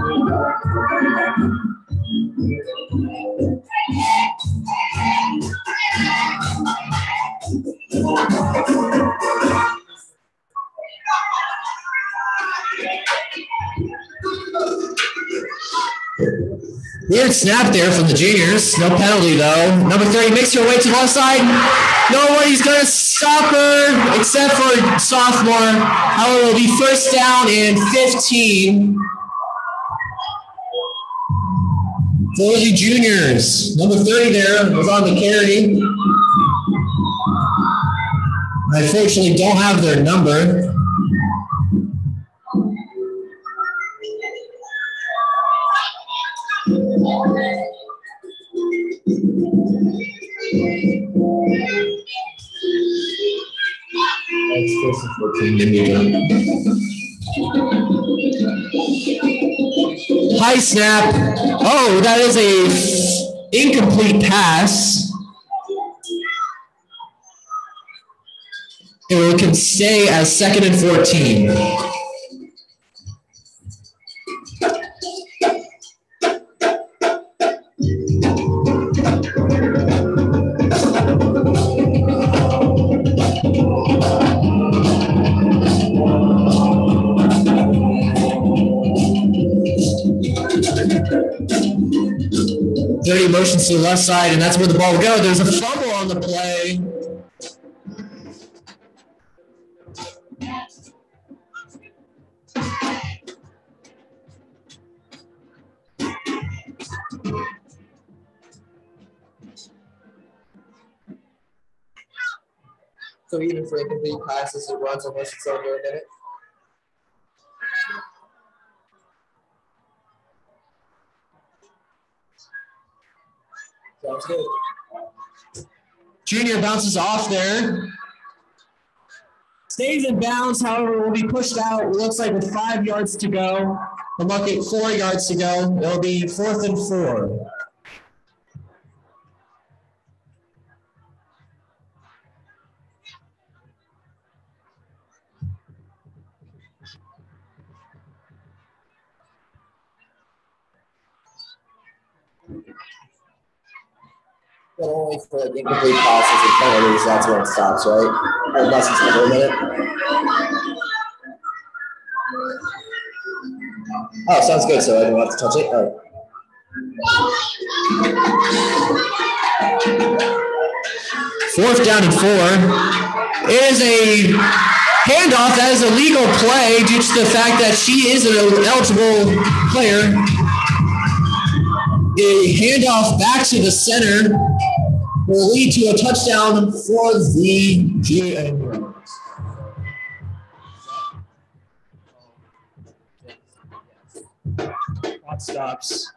Weird snap there from the juniors. No penalty, though. Number thirty makes her way to the left side. Nobody's going to stop her except for sophomore. However, it will be first down and fifteen. For the juniors. Number thirty there was on the carry. I unfortunately don't have their number. High snap. Oh, that is a incomplete pass. It can stay as second and fourteen. thirty motions to the left side, and that's where the ball will go. There's a fumble on the play. So even for incomplete passes, it runs almost its own a minute. Sounds good. Junior bounces off there. Stays in bounds, however, will be pushed out. It looks like with five yards to go. We'll look at four yards to go. It'll be fourth and four. But only for like incomplete passes and penalties, that's where it stops, right? Or less than a minute. Oh, sounds good. So I don't have to touch it. Oh. Fourth down and four. It is a handoff. That is a legal play due to the fact that she is an eligible player. A handoff back to the center will lead to a touchdown for the G M. Clock stops.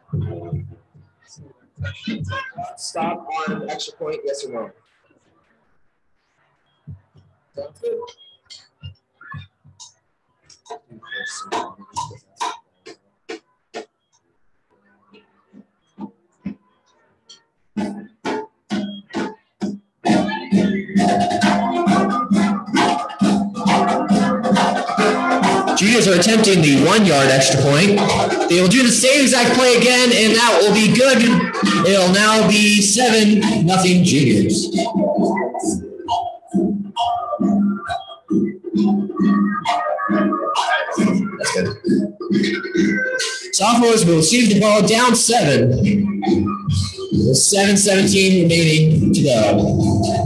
Stop on extra point, yes or no? Sounds good. Juniors are attempting the one-yard extra point. They will do the same exact play again, and that will be good. It'll now be seven nothing Juniors. That's good. Sophomores will receive the ball down seven. With seven seventeen remaining to go.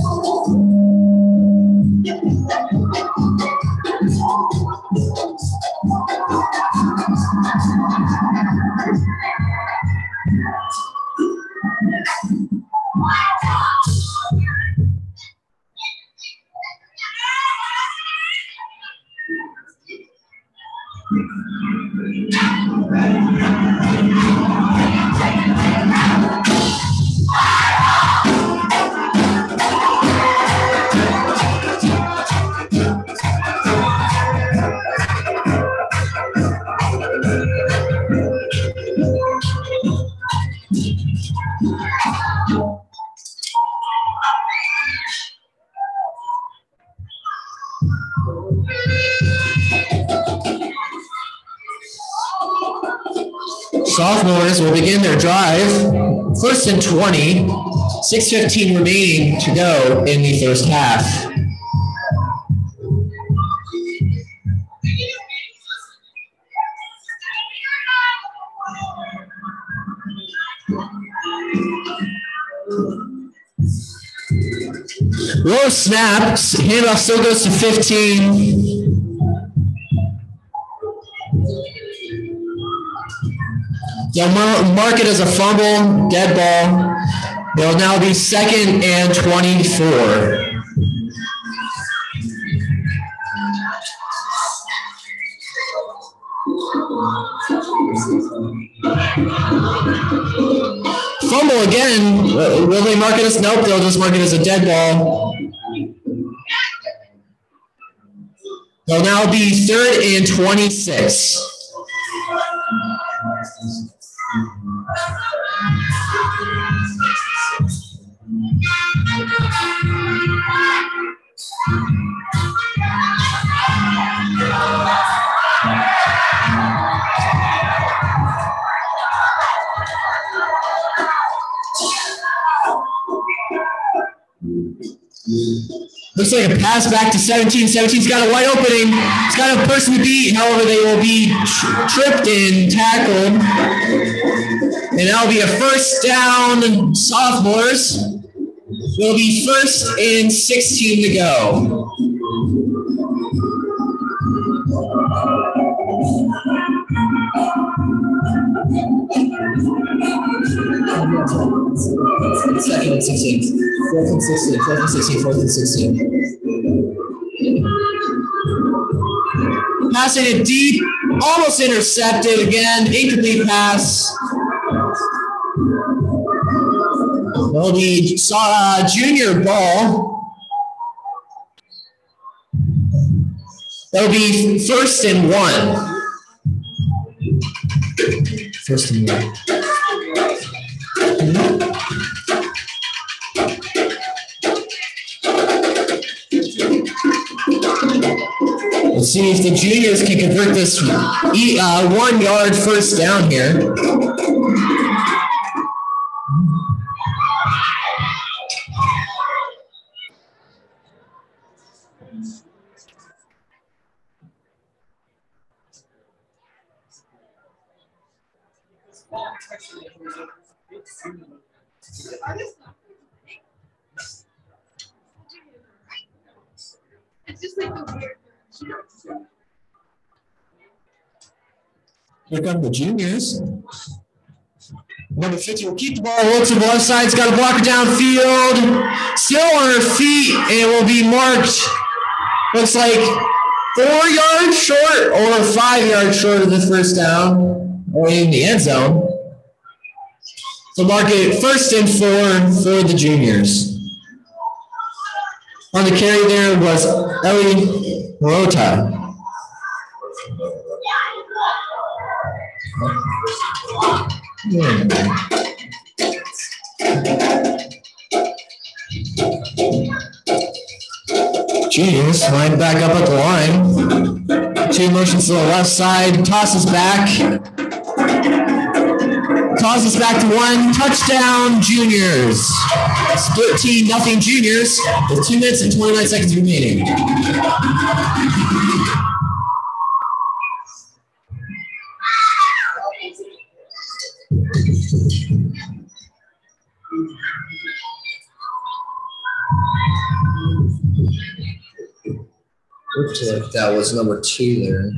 Sophomores will begin their drive. First and twenty. six fifteen remaining to go in the first half. Low snap. Handoff still goes to fifteen. They'll mark it as a fumble, dead ball. They'll now be second and twenty-four. Fumble again. Will they mark it as? Nope, they'll just mark it as a dead ball. They'll now be third and twenty-six. Looks like a pass back to seventeen. seventeen's got a wide opening. It's got a person to beat. However, they will be tri tripped and tackled. And that'll be a first down. Sophomores will be first and sixteen to go. Second and sixteen. Fourth and sixteen. Fourth and sixteen. Fourth and sixteen. Passing it deep, almost intercepted again, incomplete pass. Will be uh, junior ball. That'll be first and one. First and one. Let's see if the juniors can convert this uh, one yard first down here. It's just like the weird. Here come the juniors. Number fifty will keep the ball. Looks to the left side. It's got a blocker downfield. Still on her feet, and it will be marked. Looks like four yards short or five yards short of the first down, or in the end zone. So mark it first and four for the juniors. On the carry there was Ellie Rota. Juniors line back up at the line. Two motions to the left side, tosses back. Tosses back to one, touchdown Juniors. It's thirteen nothing Juniors with two minutes and twenty-nine seconds remaining. Looks like that was number two there.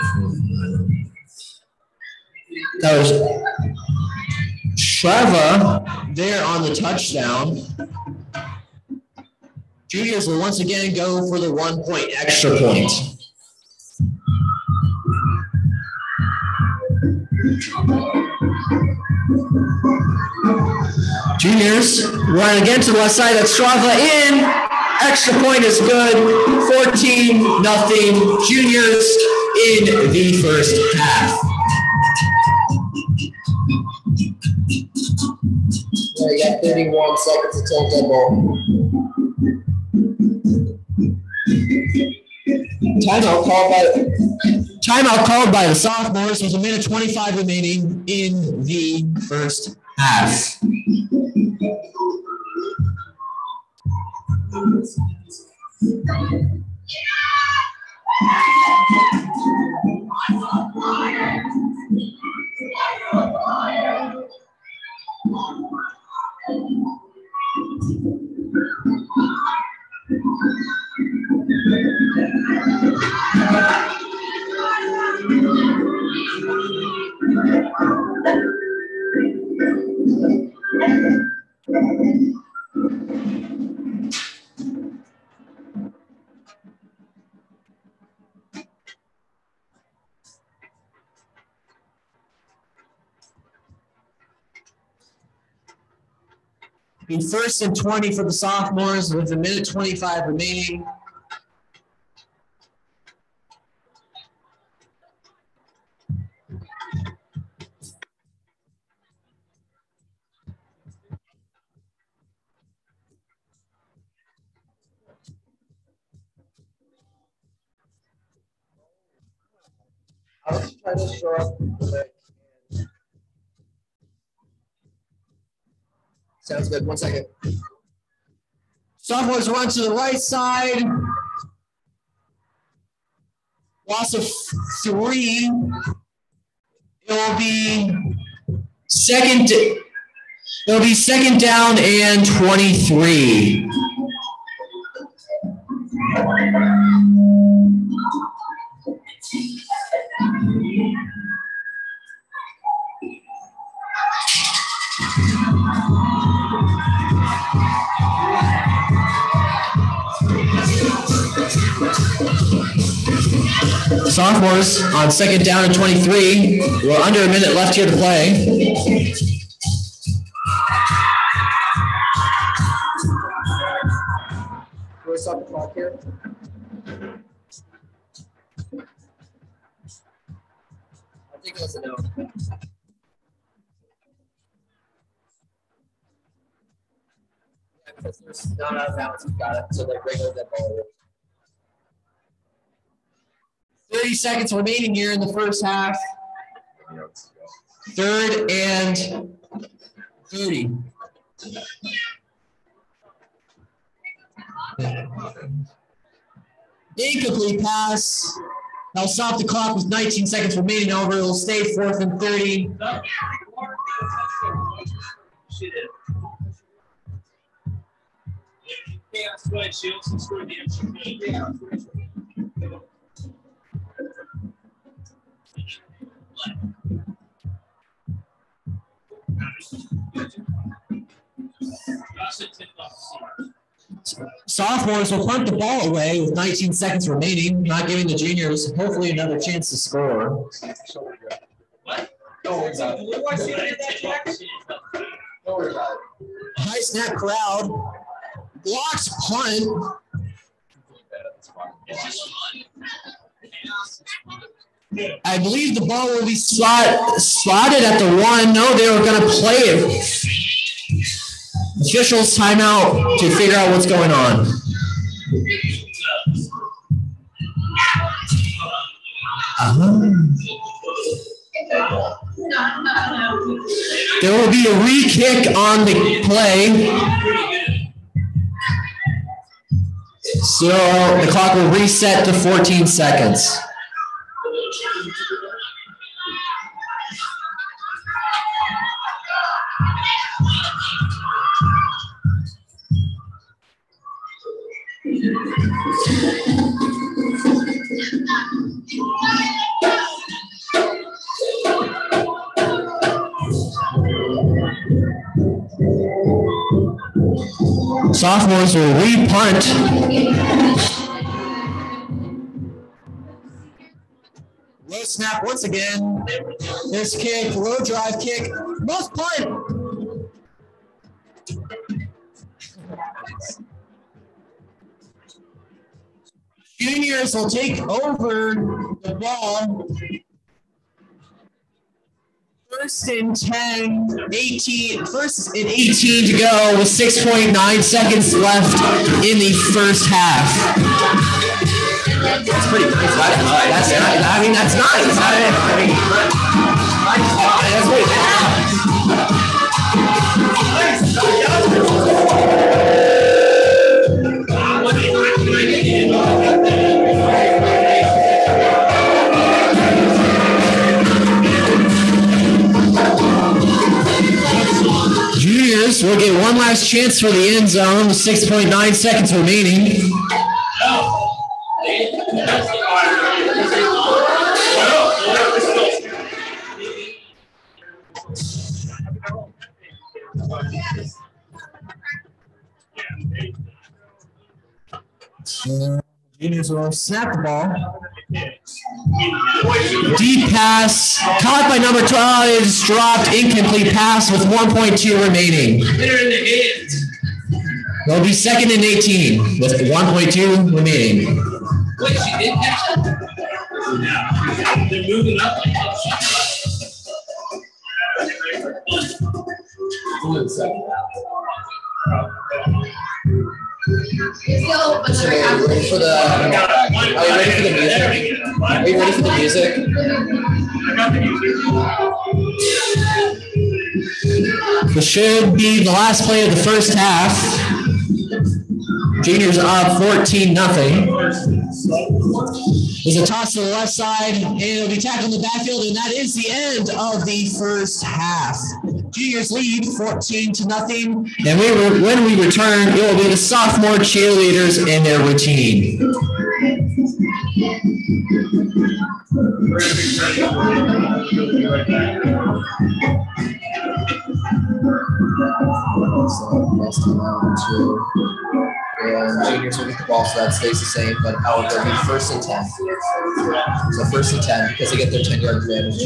That was Shreva there on the touchdown. Juniors will once again go for the one point extra point. Juniors run again to the left side. That's Shreva in. Extra point is good. fourteen nothing Juniors in the first half. Yeah, you got thirty-one seconds until dead ball. Timeout called by timeout called by the sophomores. There's a minute twenty-five remaining in the first half. Be first and twenty for the sophomores with a minute twenty-five remaining. I'll just try to show up. Sounds good. One second. Sophomores run to the right side. Loss of three. It will be second. It will be second down and twenty-three. sophomores on second down and twenty-three. We're under a minute left here to play. Do we stop the clock here? I think that's a no. Yeah, because there's not out of bounds. We've got it. So they're regular dead ball. thirty seconds remaining here in the first half. Third and thirty. Incomplete pass. I'll stop the clock with nineteen seconds remaining over. It'll stay fourth and thirty. Sophomores will punt the ball away with nineteen seconds remaining, not giving the juniors hopefully another chance to score. What? Don't worry about it. Don't worry about it. High snap crowd. Blocks punt. I believe the ball will be slot, slotted at the one. No, they were going to play it. Officials timeout to figure out what's going on. Uh-huh. There will be a re-kick on the play. So the clock will reset to fourteen seconds. Sophomores will re-punt. Low snap once again. This kick, low drive kick, most punt. Juniors will take over the ball. First and ten, eighteen, first and eighteen to go with six point nine seconds left in the first half. That's pretty nice. That's nice. I mean, that's nice. I mean, that's great. Juniors will get one last chance for the end zone with six point nine seconds remaining. Juniors will snap the ball. Deep pass, caught by number twelve, is dropped, incomplete pass with one point two remaining. They'll be second and eighteen with one point two remaining. Wait, she didn't catch it? They're moving up. So, are you ready for the? Are you ready for the music? Are you ready for the music? This should be the last play of the first half. Juniors up fourteen nothing. There's a toss to the left side, and it'll be tackled in the backfield, and that is the end of the first half. Juniors lead fourteen to nothing, and we were, when we return, it will be the sophomore cheerleaders and their routine. and juniors will get the ball, so that stays the same. But however, it'll be first and ten. So first and ten because they get their ten yard advantage.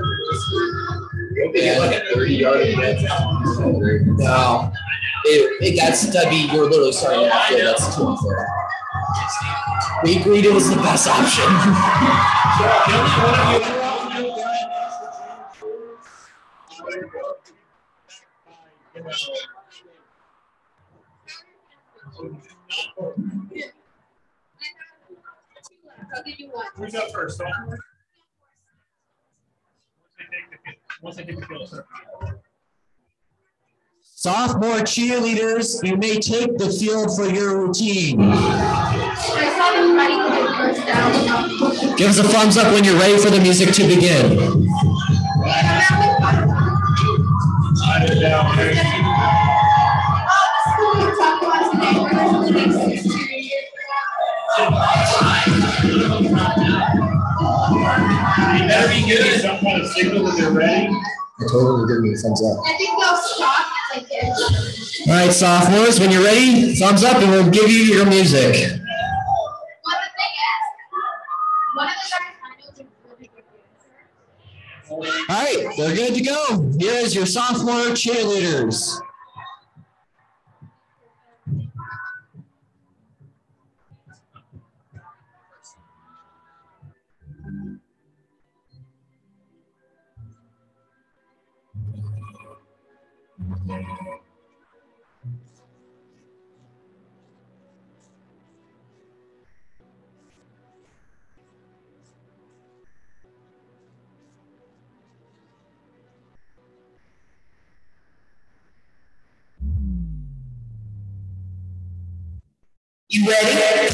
And like a thirty yard advantage. No, it, it, that's that'd be you're literally starting at field. That's too unfair. We agreed it was the best option. I'll give you one. Who's up first? Once they take the field, once they take the field, sir. Sophomore cheerleaders, you may take the field for your routine. I saw them ready to get first down. Give us a thumbs up when you're ready for the music to begin. Slide it down there. Oh, this is what we were talking about today. We're going to the next six cheerleaders. You better be giving some kind of signal that they're ready. I totally give me a thumbs up. I think they'll stop like this. All right, sophomores, when you're ready, thumbs up and we'll give you your music. Well, the thing is, one of the guys I know is really good dancer. All right, they're good to go. Here is your sophomore cheerleaders. You ready?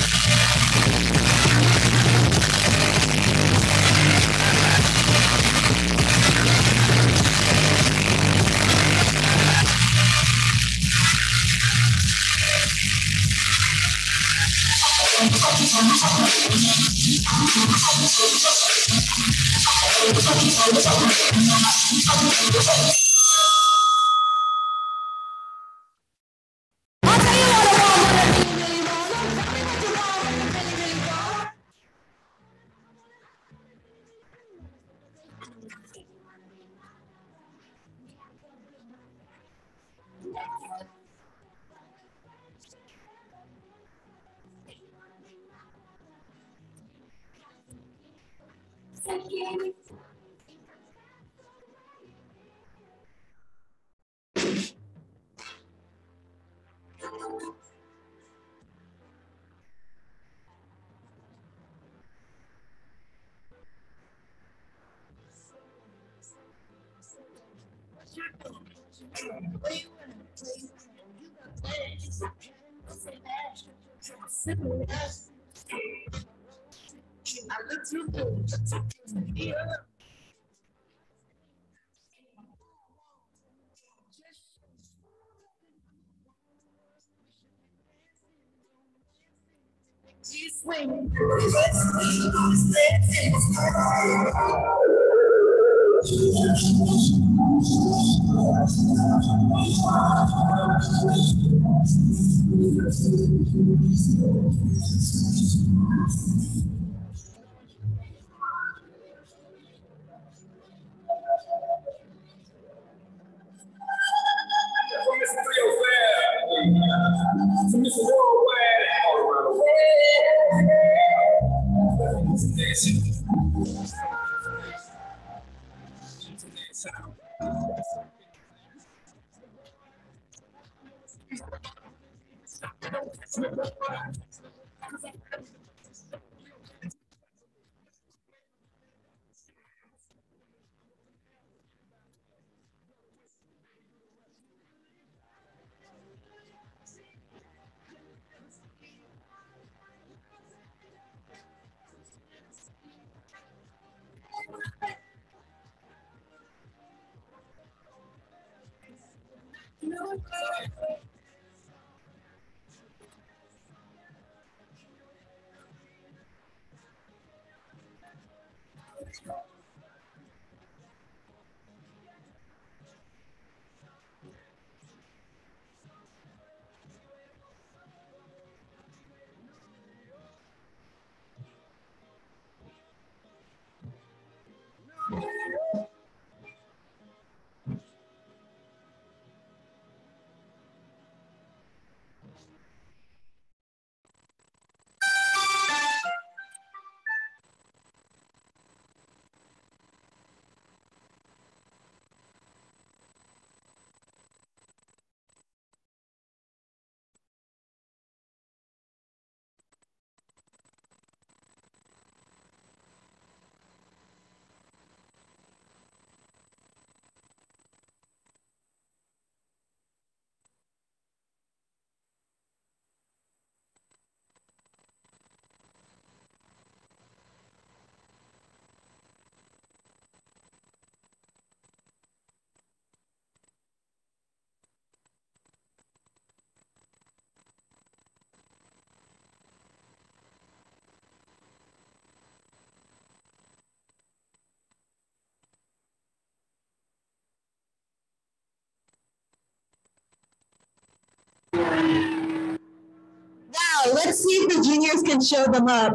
let's see if the juniors can show them up.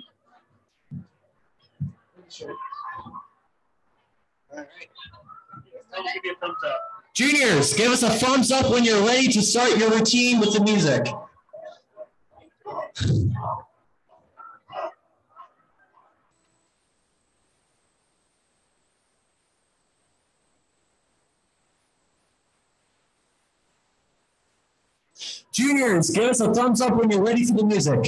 Juniors, give us a thumbs up when you're ready to start your routine with the music. Juniors, give us a thumbs up when you're ready for the music.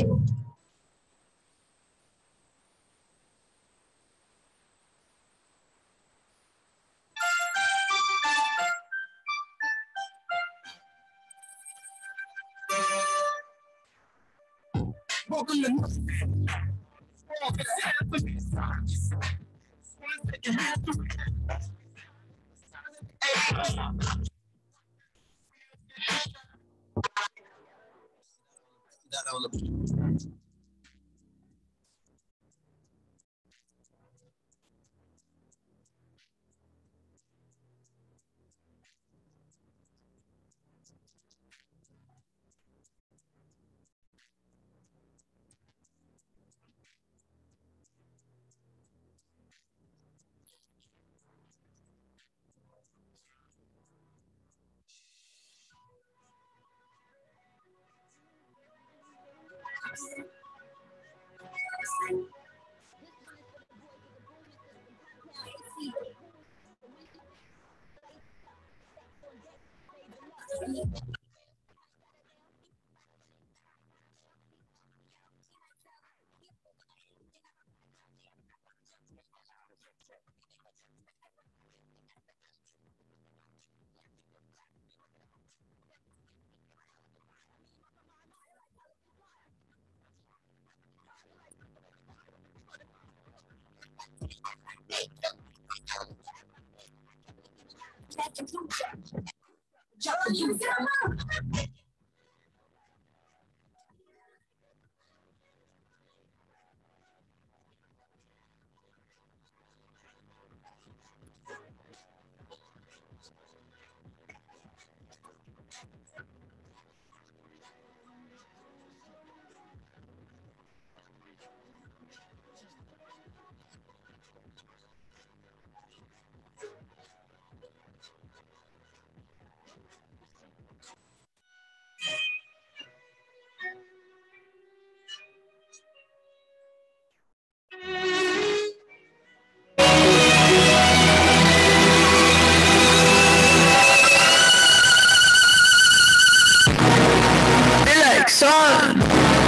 Sun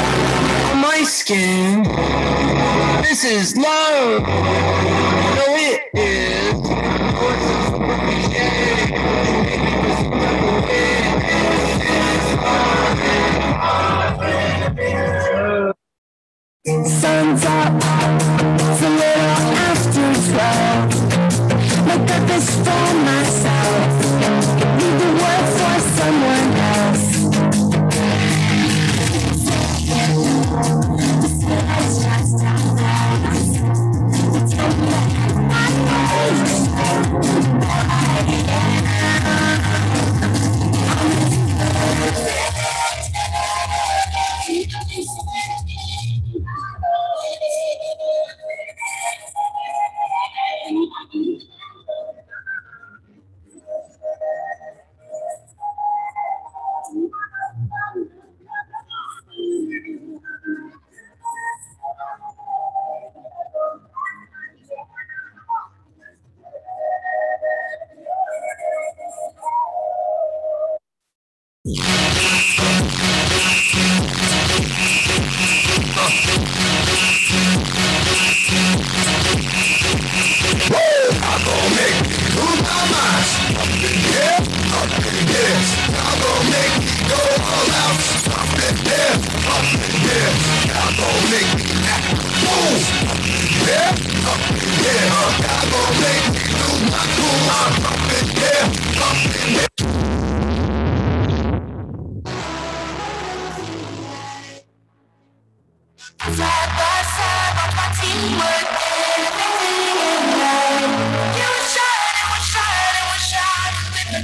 on my skin. This is love. No, it is. Sun's up. It's a little after twelve. Make up this for myself. Leave the work for someone else.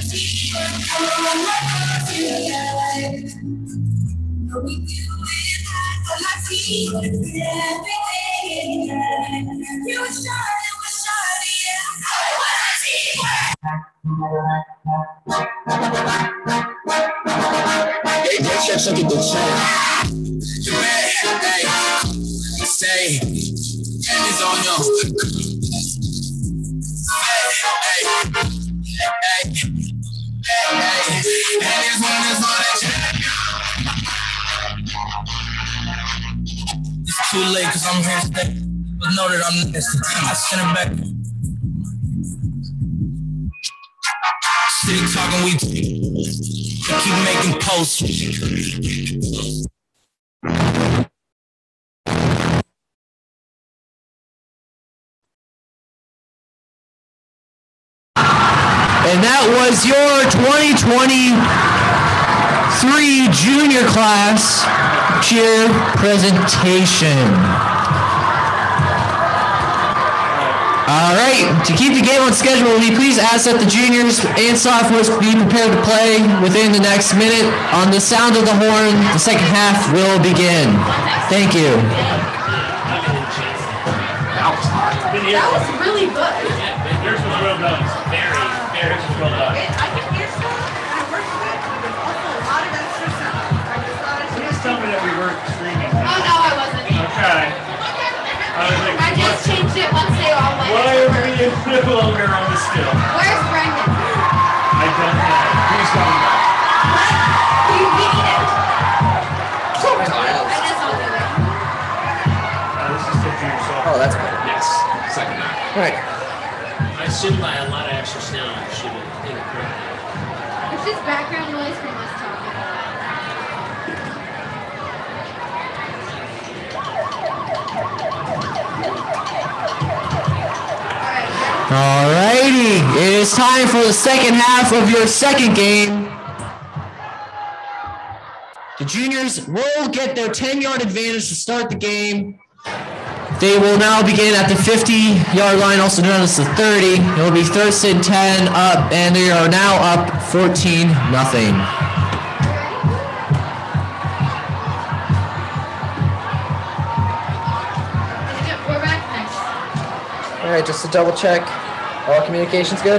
We do it. Hey, that's just like a good song. Say, it's on you. Hey, hey, hey, hey, and this one is on that. It's too late because I'm here to stay. But know that I'm next. I send it back. City talking, we keep making posts. And that was your twenty twenty-three junior class cheer presentation. All right, to keep the game on schedule, will you please ask that the juniors and sophomores be prepared to play within the next minute? On the sound of the horn, the second half will begin. Thank you. That was really good. Yours was well done. Very, very well done. I can hear some. I worked with it. There's also a lot of extra sound. I just thought I should. Please tell me that we weren't streaming. Oh no, I wasn't. Okay. I was like, I just changed it once they all went. why are we in no longer on the still? Where's Brendan? I don't know. He's coming back. We we need it. Kyle. I just don't do it. Uh, this is the junior softball. Oh, that's better. Yes, second half. All right. I assume by a lot of extra sound, you should have incorrect. It's just background noise from us talking. All righty, it is time for the second half of your second game. The juniors will get their ten-yard advantage to start the game. They will now begin at the fifty-yard line, also known as the thirty. It will be Thurston ten up, and they are now up fourteen nothing. We're back next. All right, just to double check, all communications good?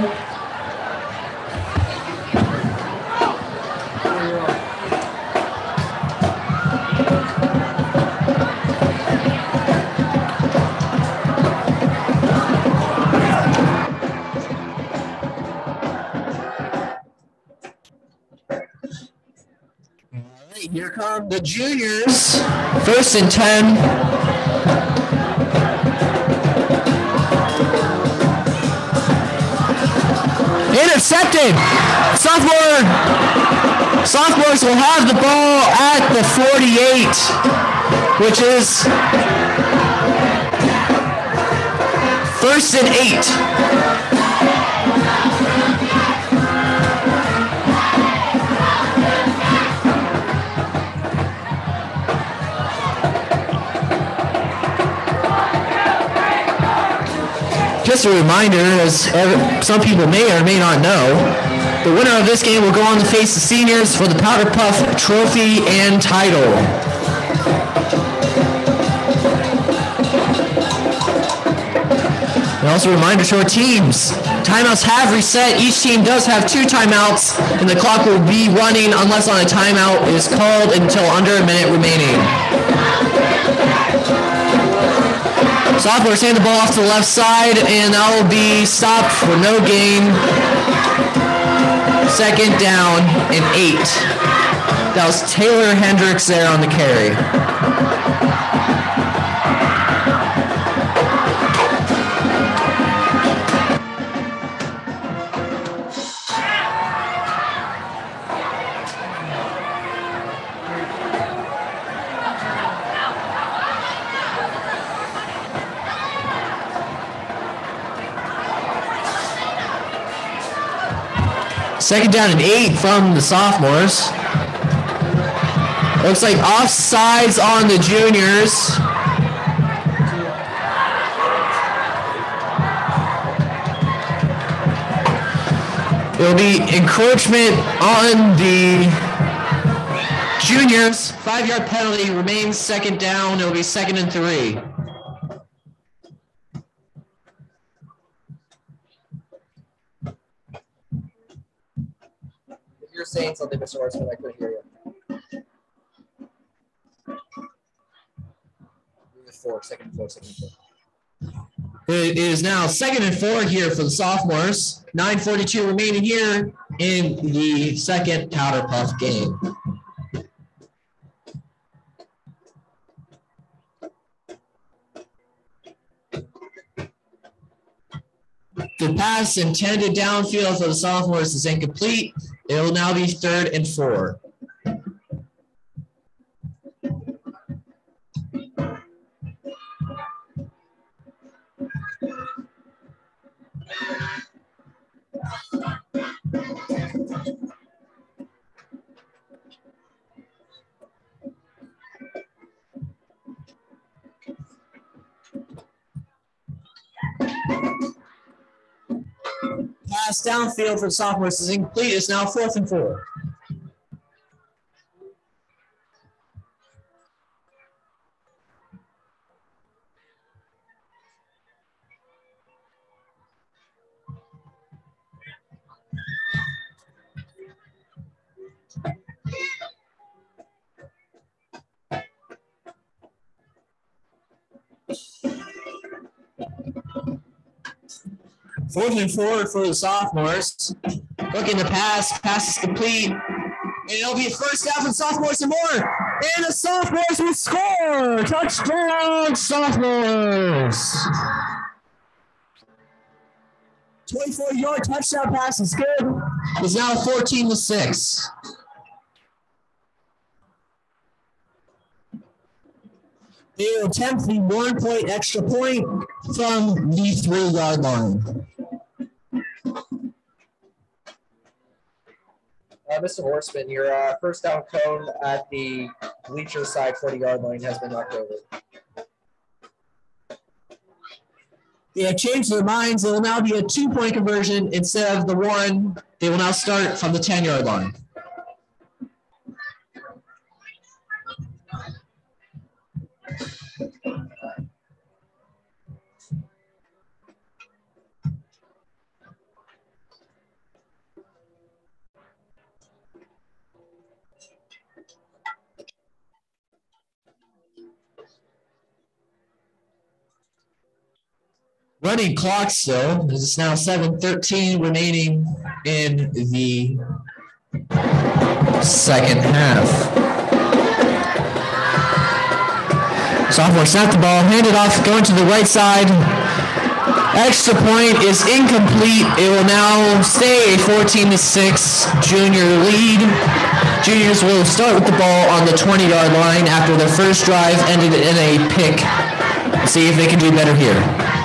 Here come the juniors. First and ten. Intercepted. Sophomore. Sophomores will have the ball at the forty-eight, which is first and eight. Just a reminder, as some people may or may not know, the winner of this game will go on to face the seniors for the Powderpuff Trophy and title. And also a reminder to our teams, timeouts have reset. Each team does have two timeouts, and the clock will be running unless on a timeout is called until under a minute remaining. Sophomores hand the ball off to the left side, and that will be stopped for no gain. Second down and eight. That was Taylor Hendricks there on the carry. Second down and eight from the sophomores. Looks like offsides on the juniors. It'll be encroachment on the Juniors, five-yard penalty remains second down. It'll be second and three. If you're saying something, Mister Horseman, I couldn't hear you. Four, second and four, second and four. It is now second and four here for the sophomores. nine forty-two remaining here in the second Powderpuff game. The pass intended downfield for the sophomores is incomplete. It will now be third and four. Pass downfield for the sophomores is incomplete. It's now fourth and four. Fourth and four for the sophomores. Looking to pass. Pass is complete. And it'll be a first down for the sophomores and more. And the sophomores will score. Touchdown, sophomores. twenty-four yard touchdown pass is good. It's now fourteen to six. They will attempt the one point extra point from the three yard line. Uh, Mister Horseman, your uh, first down cone at the bleacher side forty yard line has been knocked over. They have changed their minds. It will now be a two point conversion instead of the one. They will now start from the ten yard line. Running clock still. It's now seven thirteen remaining in the second half. Sophomore snap the ball, hand it off, going to the right side. Extra point is incomplete. It will now stay a fourteen to six junior lead. Juniors will start with the ball on the twenty yard line after their first drive ended in a pick. See if they can do better here.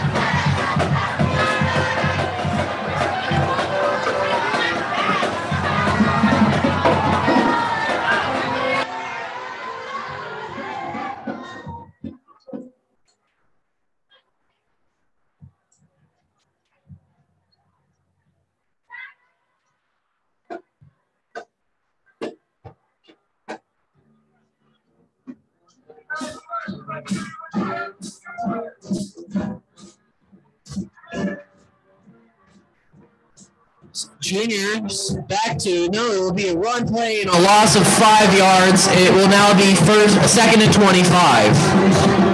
Juniors back to, no, it will be a run play and a loss of five yards. It will now be first, second and twenty-five.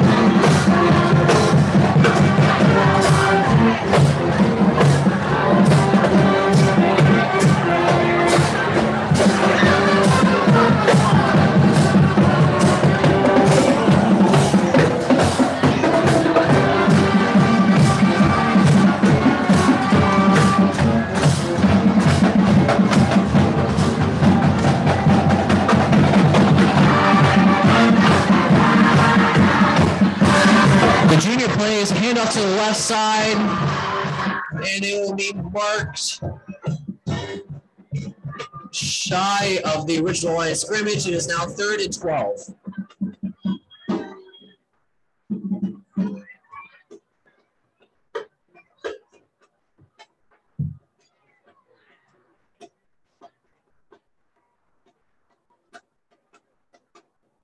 Plays handoff to the left side, and it will be marked shy of the original line of scrimmage. It is now third and twelve.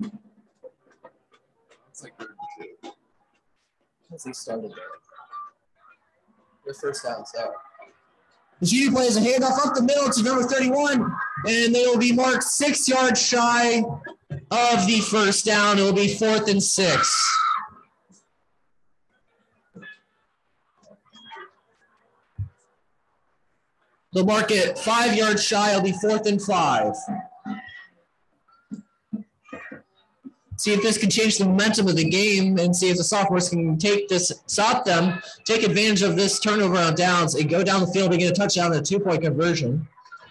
It's like third and two. Because they started there. Their first down's there. The junior plays a handoff up the middle to number thirty-one, and they will be marked six yards shy of the first down. It will be fourth and six. They'll mark it five yards shy. It'll be fourth and five. See if this can change the momentum of the game and see if the sophomores can take this, stop them, take advantage of this turnover on downs and go down the field and get a touchdown and a two-point conversion.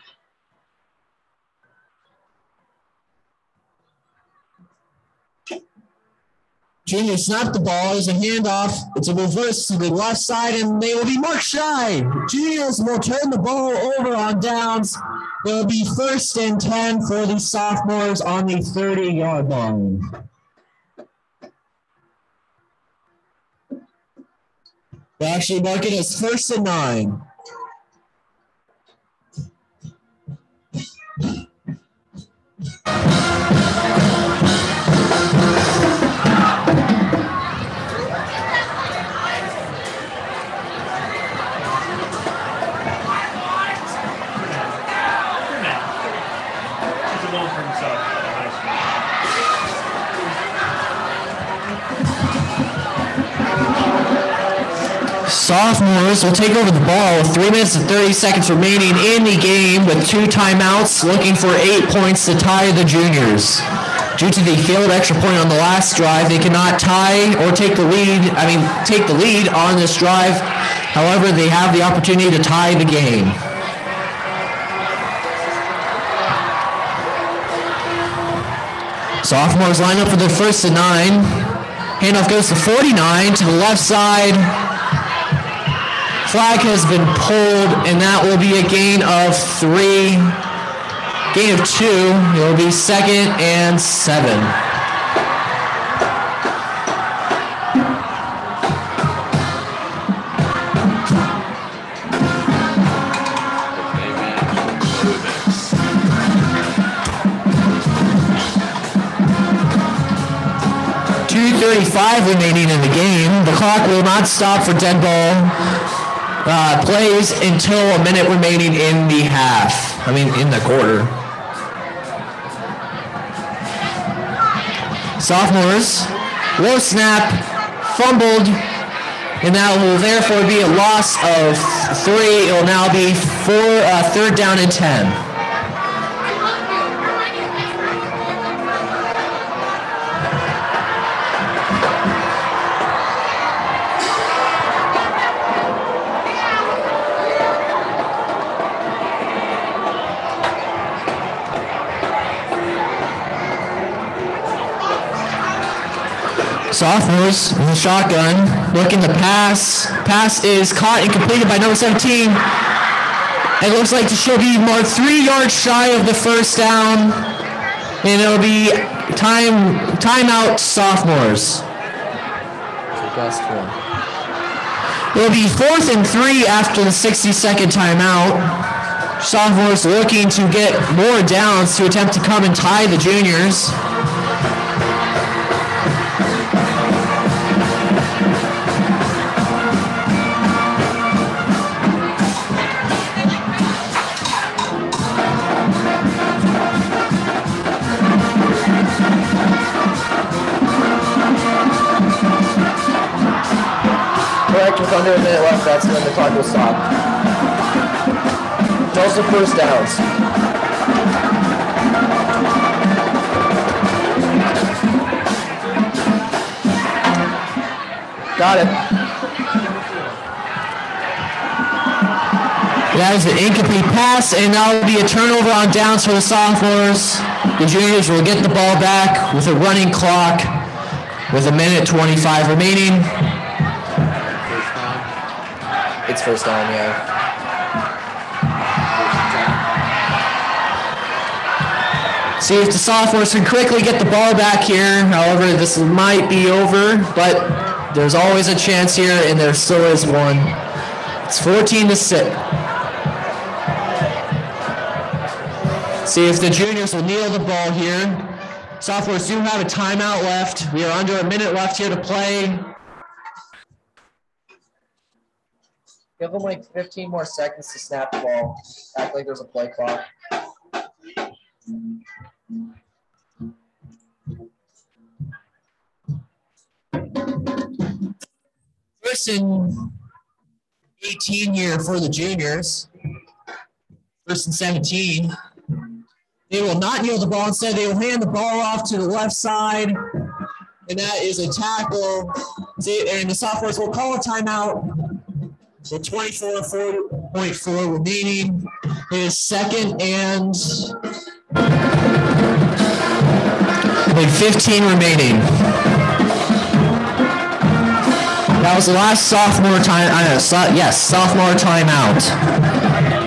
Junior snap the ball. There's a handoff. It's a reverse to the left side, and they will be marked shy. Juniors will turn the ball over on downs. It will be first and ten for the sophomores on the thirty-yard line. They actually mark it as first and nine. Sophomores will take over the ball with three minutes and thirty seconds remaining in the game with two timeouts, looking for eight points to tie the juniors. Due to the failed extra point on the last drive, they cannot tie or take the lead, I mean, take the lead on this drive. However, they have the opportunity to tie the game. Sophomores line up for their first and nine. Handoff goes to forty-nine to the left side. Flag has been pulled, and that will be a gain of three. Gain of two. It will be second and seven. two thirty-five remaining in the game. The clock will not stop for dead ball uh, plays until a minute remaining in the half. I mean, in the quarter. Sophomores, low snap, fumbled, and that will therefore be a loss of three. It will now be four, uh, third down and ten. Sophomores in the shotgun, looking to pass. Pass is caught and completed by number seventeen. It looks like she'll be marked three yards shy of the first down, and it'll be time timeout sophomores. It'll be fourth and three after the sixty-second timeout. Sophomores looking to get more downs to attempt to come and tie the juniors. With under a minute left, that's when the clock will stop. Also first downs. Got it. That is an incomplete pass, and now will be a turnover on downs for the sophomores. The juniors will get the ball back with a running clock with a minute twenty-five remaining. It's first down, yeah. See if the sophomores can quickly get the ball back here. However, this might be over, but there's always a chance here, and there still is one. It's fourteen to six. See if the juniors will kneel the ball here. Sophomores do have a timeout left. We are under a minute left here to play. Give them like fifteen more seconds to snap the ball. Act like there's a play clock. First and eighteen here for the juniors. First and seventeen. They will not kneel the ball. Instead, they will hand the ball off to the left side. And that is a tackle. And the sophomores will call a timeout. With twenty-four point four remaining. It is second and with fifteen remaining. That was the last sophomore time. I know, so, yes, sophomore timeout.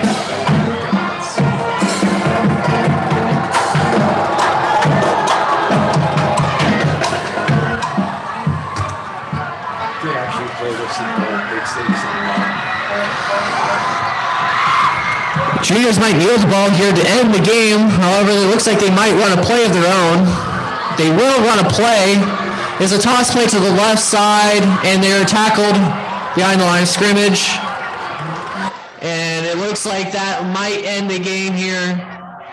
Juniors might kneel the ball here to end the game. However, it looks like they might run a play of their own. They will run a play. There's a toss play to the left side, and they're tackled behind the line of scrimmage. And it looks like that might end the game here.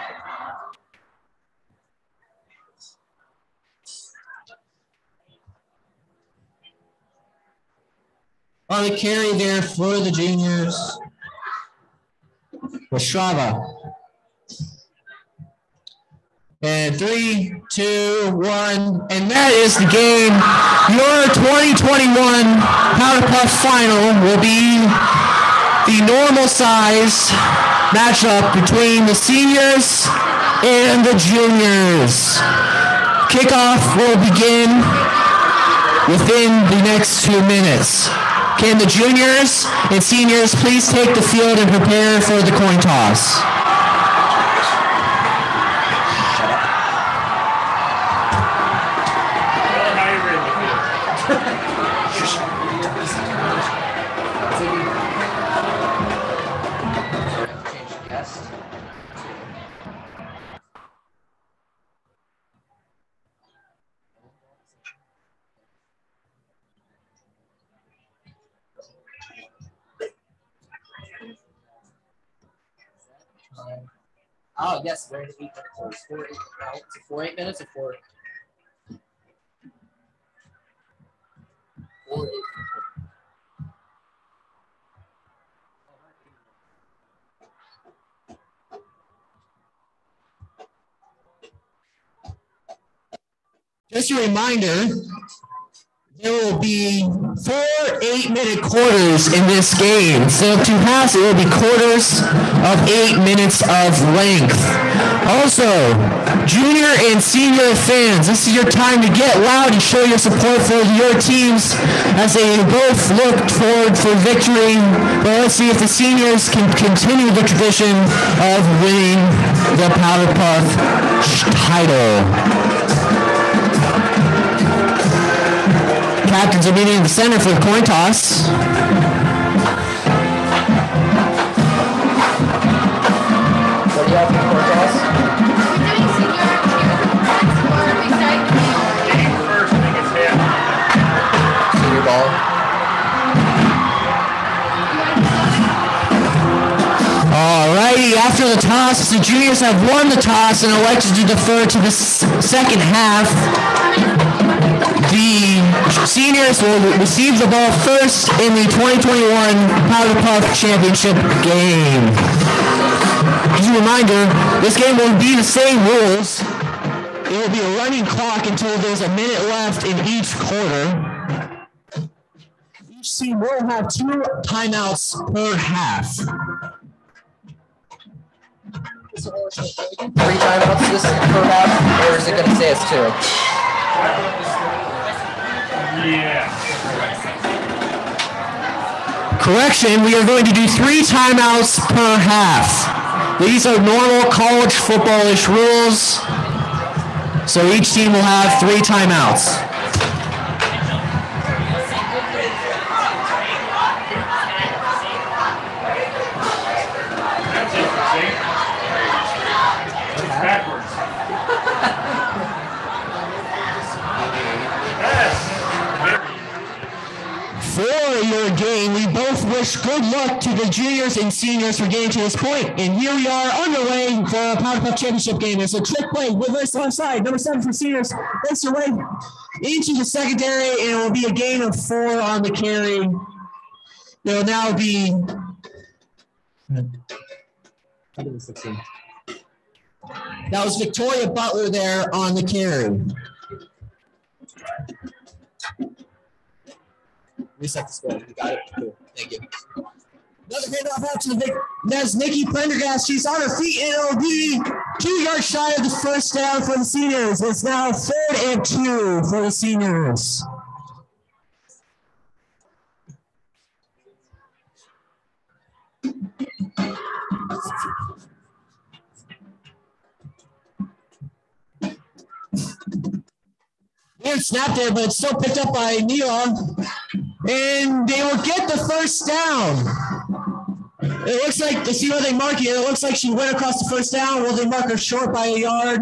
On the carry there for the juniors. Wastrava. And three, two, one, and that is the game. Your twenty twenty-one Powderpuff Final will be the normal size matchup between the seniors and the juniors. Kickoff will begin within the next two minutes. Can the juniors and seniors please take the field and prepare for the coin toss? Oh, yes, we're in eight minutes. Four, eight, no, it's four, eight minutes or four? Four, eight. Just a reminder, there will be four eight-minute quarters in this game. So to pass, it will be quarters of eight minutes of length. Also, junior and senior fans, this is your time to get loud and show your support for your teams as they both look forward for victory. But let's see if the seniors can continue the tradition of winning the Powderpuff title. Captains are meeting in the center for the coin toss. What do you have for the coin toss? We're doing senior cheer. Or big side. Game first, I think it's him. Senior ball. Alrighty, after the toss, the juniors have won the toss and elected to defer to the s- second half. The seniors will receive the ball first in the twenty twenty-one Powderpuff Championship game. Just a reminder, this game will be the same rules. It will be a running clock until there's a minute left in each quarter. Each team will have two timeouts per half. Three timeouts this per half, or is it going to say it's two? Yeah. Correction, we are going to do three timeouts per half. These are normal college football-ish rules. So each team will have three timeouts. That's interesting. It's backwards. your game. We both wish good luck to the juniors and seniors for getting to this point. And here we are underway for a Powderpuff Championship game. There's a trick play with this left side. Number seven for seniors. Makes their way into the secondary, and it will be a gain of four on the carry. It will now be that was Victoria Butler there on the carry. Reset the score. You got it. Cool. Thank you. Another handoff out to the Vic. That's Nikki Prendergast. She's on her feet, and it'll be two yards shy of the first down for the seniors. It's now third and two for the seniors. Weird snap there, but it's still picked up by Neela. And they will get the first down. It looks like, to see where they mark it, it looks like she went across the first down. Will they mark her short by a yard?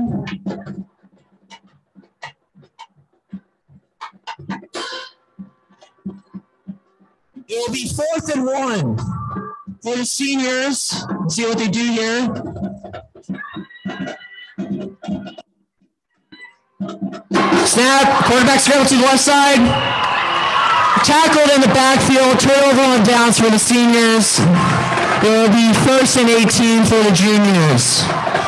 It will be fourth and one for the seniors. Let's see what they do here. Snap, quarterback scramble to the left side. Tackled in the backfield, turnover on downs for the seniors. It will be first and eighteen for the juniors.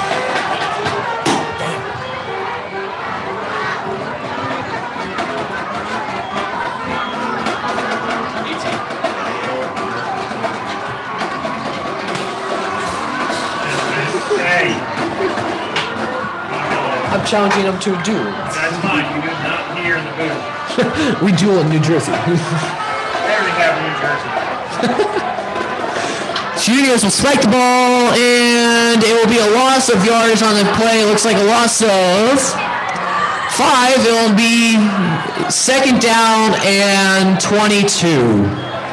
I'm challenging them to a duel. That's fine. You do not here in the booth. We duel in New Jersey. They already have New Jersey. Juniors will spike the ball, and it will be a loss of yards on the play. It looks like a loss of five. It will be second down and twenty-two.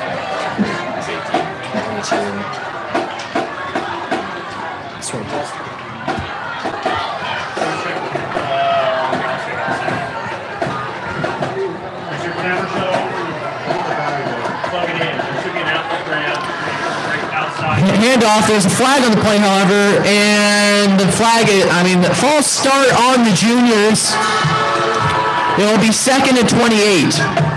Handoff. There's a flag on the play, however, and the flag, I mean, the false start on the juniors. It will be second and twenty-eight.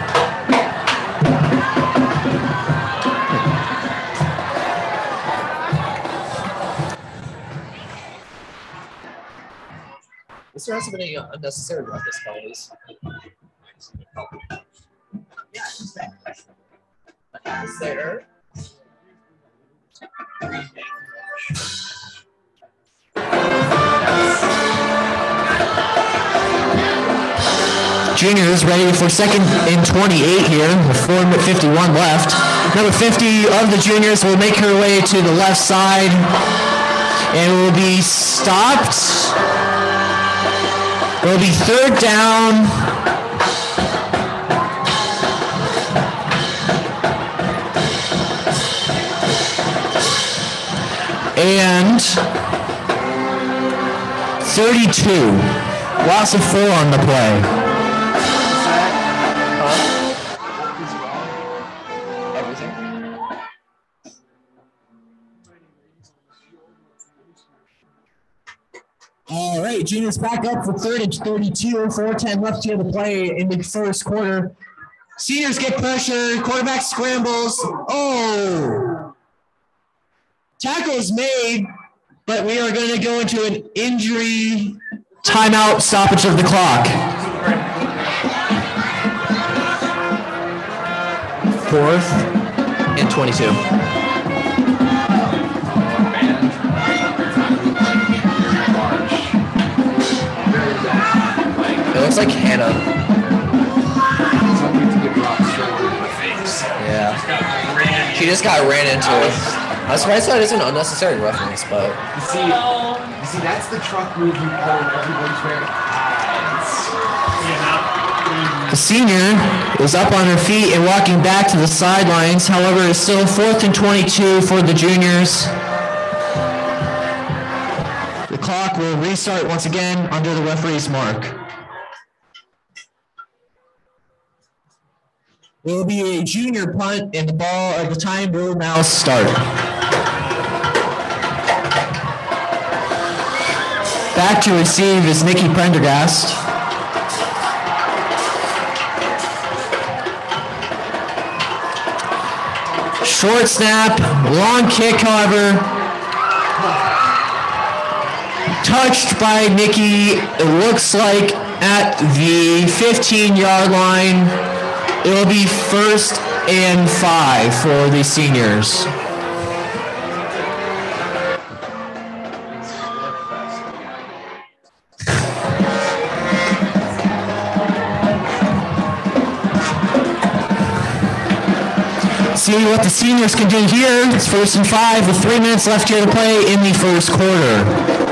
Is there also been any unnecessary roughness penalties? Yeah, is there? Juniors ready for second and twenty-eight here with four fifty-one left. Number fifty of the juniors will make her way to the left side and will be stopped. It will be third down. And thirty-two. Loss of four on the play. Everything. All right, juniors back up for third and thirty-two. four ten left here to play in the first quarter. Seniors get pressure. Quarterback scrambles. Oh. Tackle is made, but we are going to go into an injury timeout stoppage of the clock. Fourth and twenty-two. It looks like Hannah. Yeah. She just got ran into. I was surprised that isn't unnecessary roughness, but you see, you see, that's the truck move you pull. Everybody's wearing eyes. The senior is up on her feet and walking back to the sidelines. However, it's still fourth and twenty-two for the juniors. The clock will restart once again under the referee's mark. It will be a junior punt, and the ball at the time will now start. Back to receive is Nikki Prendergast. Short snap, long kick, however, touched by Nikki, it looks like at the fifteen-yard line. It will be first and five for the seniors. See what the seniors can do here. It's first and five with three minutes left here to play in the first quarter.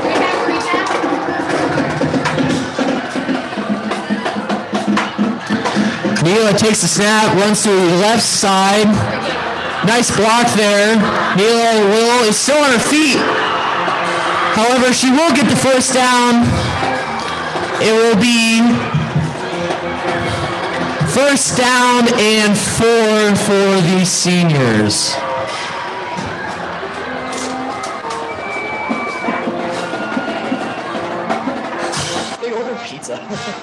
Neela takes the snap, runs to the left side. Nice block there. Neela will is still on her feet. However, she will get the first down. It will be first down and four for the seniors. They ordered pizza.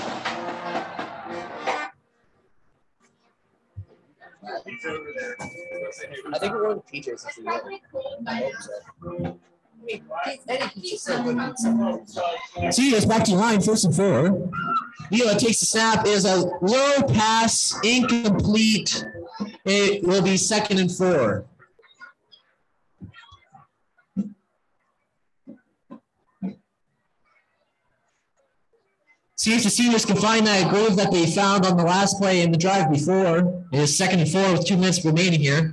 I think we're going to P J's if we win. I hope so. I mean, any pizza is still good pizza. Seniors back to line, first and four. Neela takes the snap, is a low pass, incomplete. It will be second and four. See if the seniors can find that groove that they found on the last play in the drive before. It is second and four with two minutes remaining here.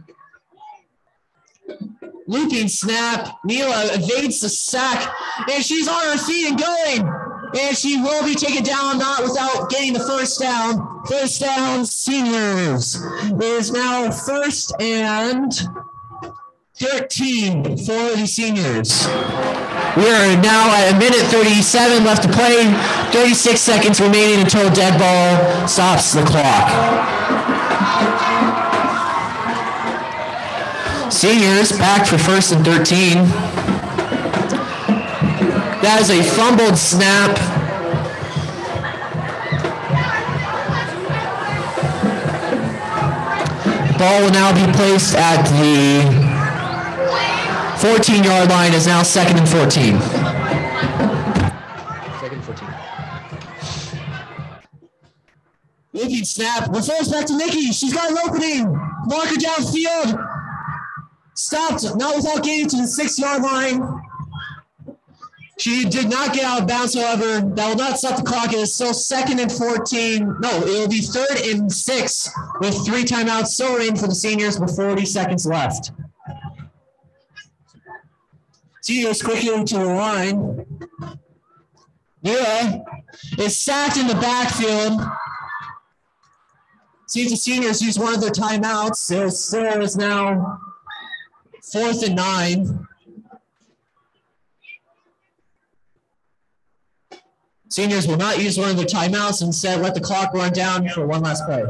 Looping snap. Neela evades the sack, and she's on her feet and going. And she will be taken down, not without getting the first down. First down, seniors. It is now first and thirteen for the seniors. We are now at a minute thirty-seven left to play. thirty-six seconds remaining until dead ball stops the clock. Seniors back for first and thirteen. That is a fumbled snap. Ball will now be placed at the fourteen-yard line. Is now second and fourteen. Second and fourteen. Looking snap. Refers back to Nikki. She's got an opening. Marker downfield. Stopped, not without getting to the six-yard line. She did not get out of bounds, however. That will not stop the clock. It is still second and fourteen. No, it will be third and six with three timeouts still remaining for the seniors with forty seconds left. Seniors quickly to the line. Neela is sacked in the backfield. See if the seniors use one of their timeouts. There still is now fourth and nine. Seniors will not use one of their timeouts, instead let the clock run down for one last play.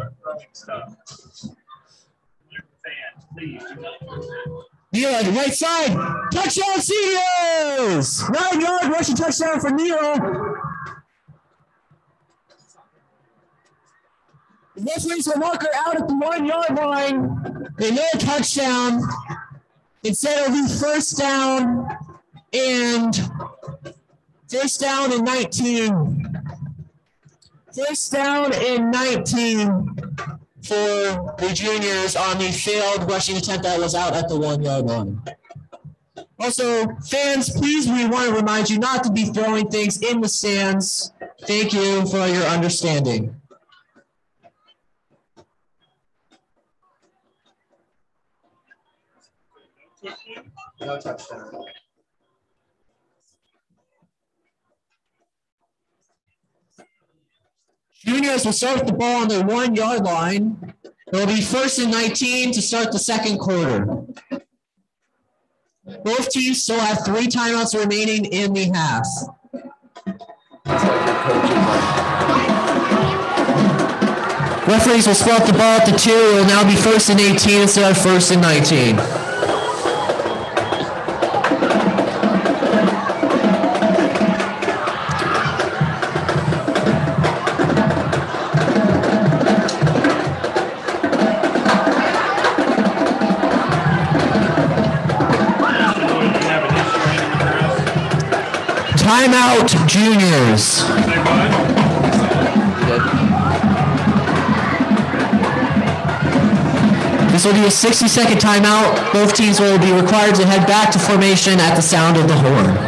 Neela, right side, touchdown seniors! Nine yard rushing touchdown for Neela. The referees will mark her out at the one yard line. They know a touchdown. Instead, it'll be first down and first down and nineteen. First down and nineteen for the juniors on the failed rushing attempt that was out at the one yard line. Also, fans, please, we want to remind you not to be throwing things in the stands. Thank you for your understanding. No touchdown. Juniors will start with the ball on their one-yard line. It will be first and nineteen to start the second quarter. Both teams still have three timeouts remaining in the half. Referees will split the ball up to two. It will now be first and eighteen instead of first and nineteen. Timeout, juniors. This will be a sixty second timeout. Both teams will be required to head back to formation at the sound of the horn.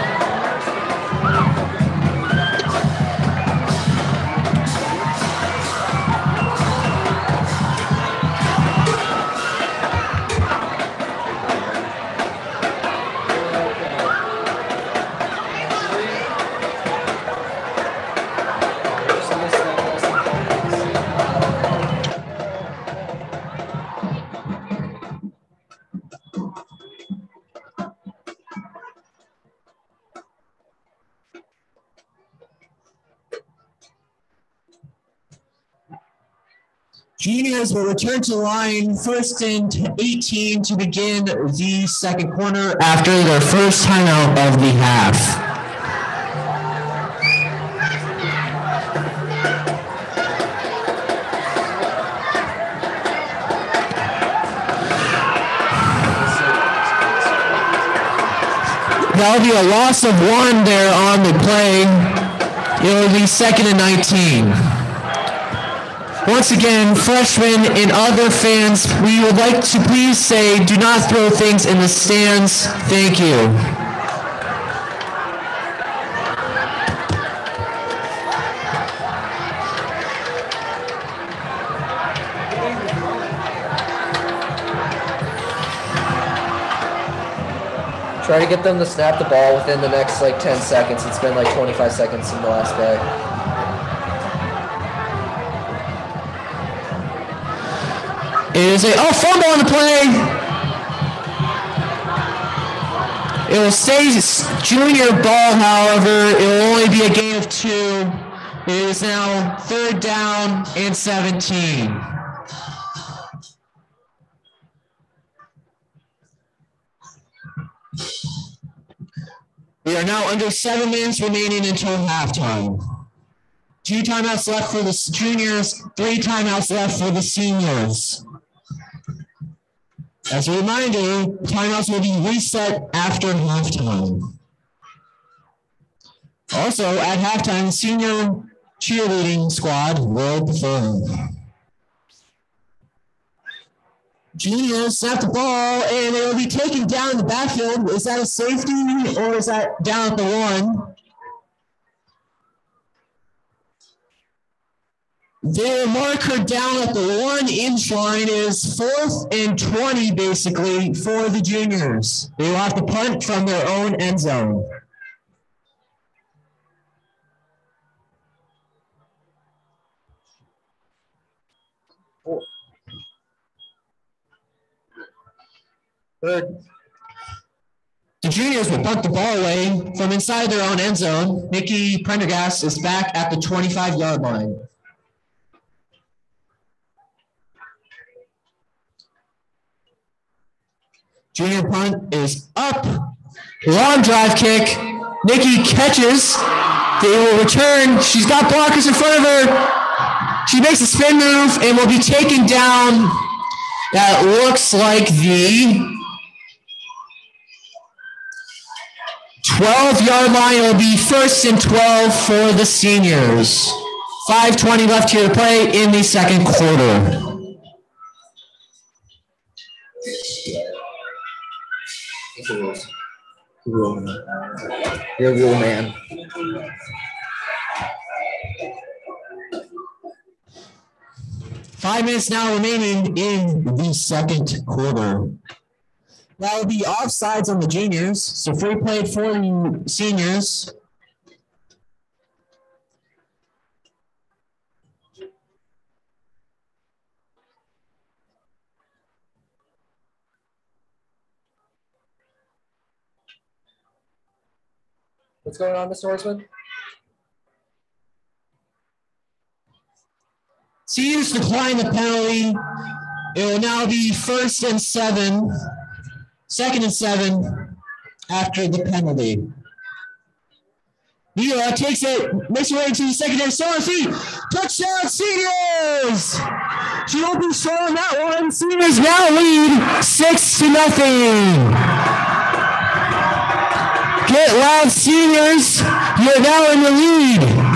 Juniors will return to the line first and eighteen to begin the second quarter after their first timeout of the half. That'll be a loss of one there on the play. It will be second and nineteen. Once again, freshmen and other fans, we would like to please say, do not throw things in the stands. Thank you. Try to get them to snap the ball within the next like ten seconds. It's been like twenty-five seconds in the last play. It is a oh fumble on the play. It will stay junior ball, however, it will only be a gain of two. It is now third down and seventeen. We are now under seven minutes remaining until halftime. Two timeouts left for the juniors, three timeouts left for the seniors. As a reminder, timeouts will be reset after halftime. Also, at halftime, the senior cheerleading squad will perform. Juniors snap the ball, and it will be taken down in the backfield. Is that a safety, or is that down at the one? Their marker down at the one-inch line is fourth and twenty, basically, for the juniors. They will have to punt from their own end zone. Good. The juniors will punt the ball away from inside their own end zone. Nikki Prendergast is back at the twenty-five yard line. Junior punt is up. Long drive kick. Nikki catches. They will return. She's got blockers in front of her. She makes a spin move and will be taken down. That looks like the twelve yard line. It will be first and twelve for the seniors. five twenty left here to play in the second quarter. You're a real man. Five minutes now remaining in the second quarter. That will be offsides on the juniors, so free play for the seniors. What's going on, Mister Horseman? Seniors decline the penalty. It will now be first and seven, second and seven after the penalty. Mila takes it, makes her way into the secondary, so on feet. Touchdown, Seniors! She won't be short on that one. Seniors now lead six to nothing. Get loud, Seniors. You're now in the lead.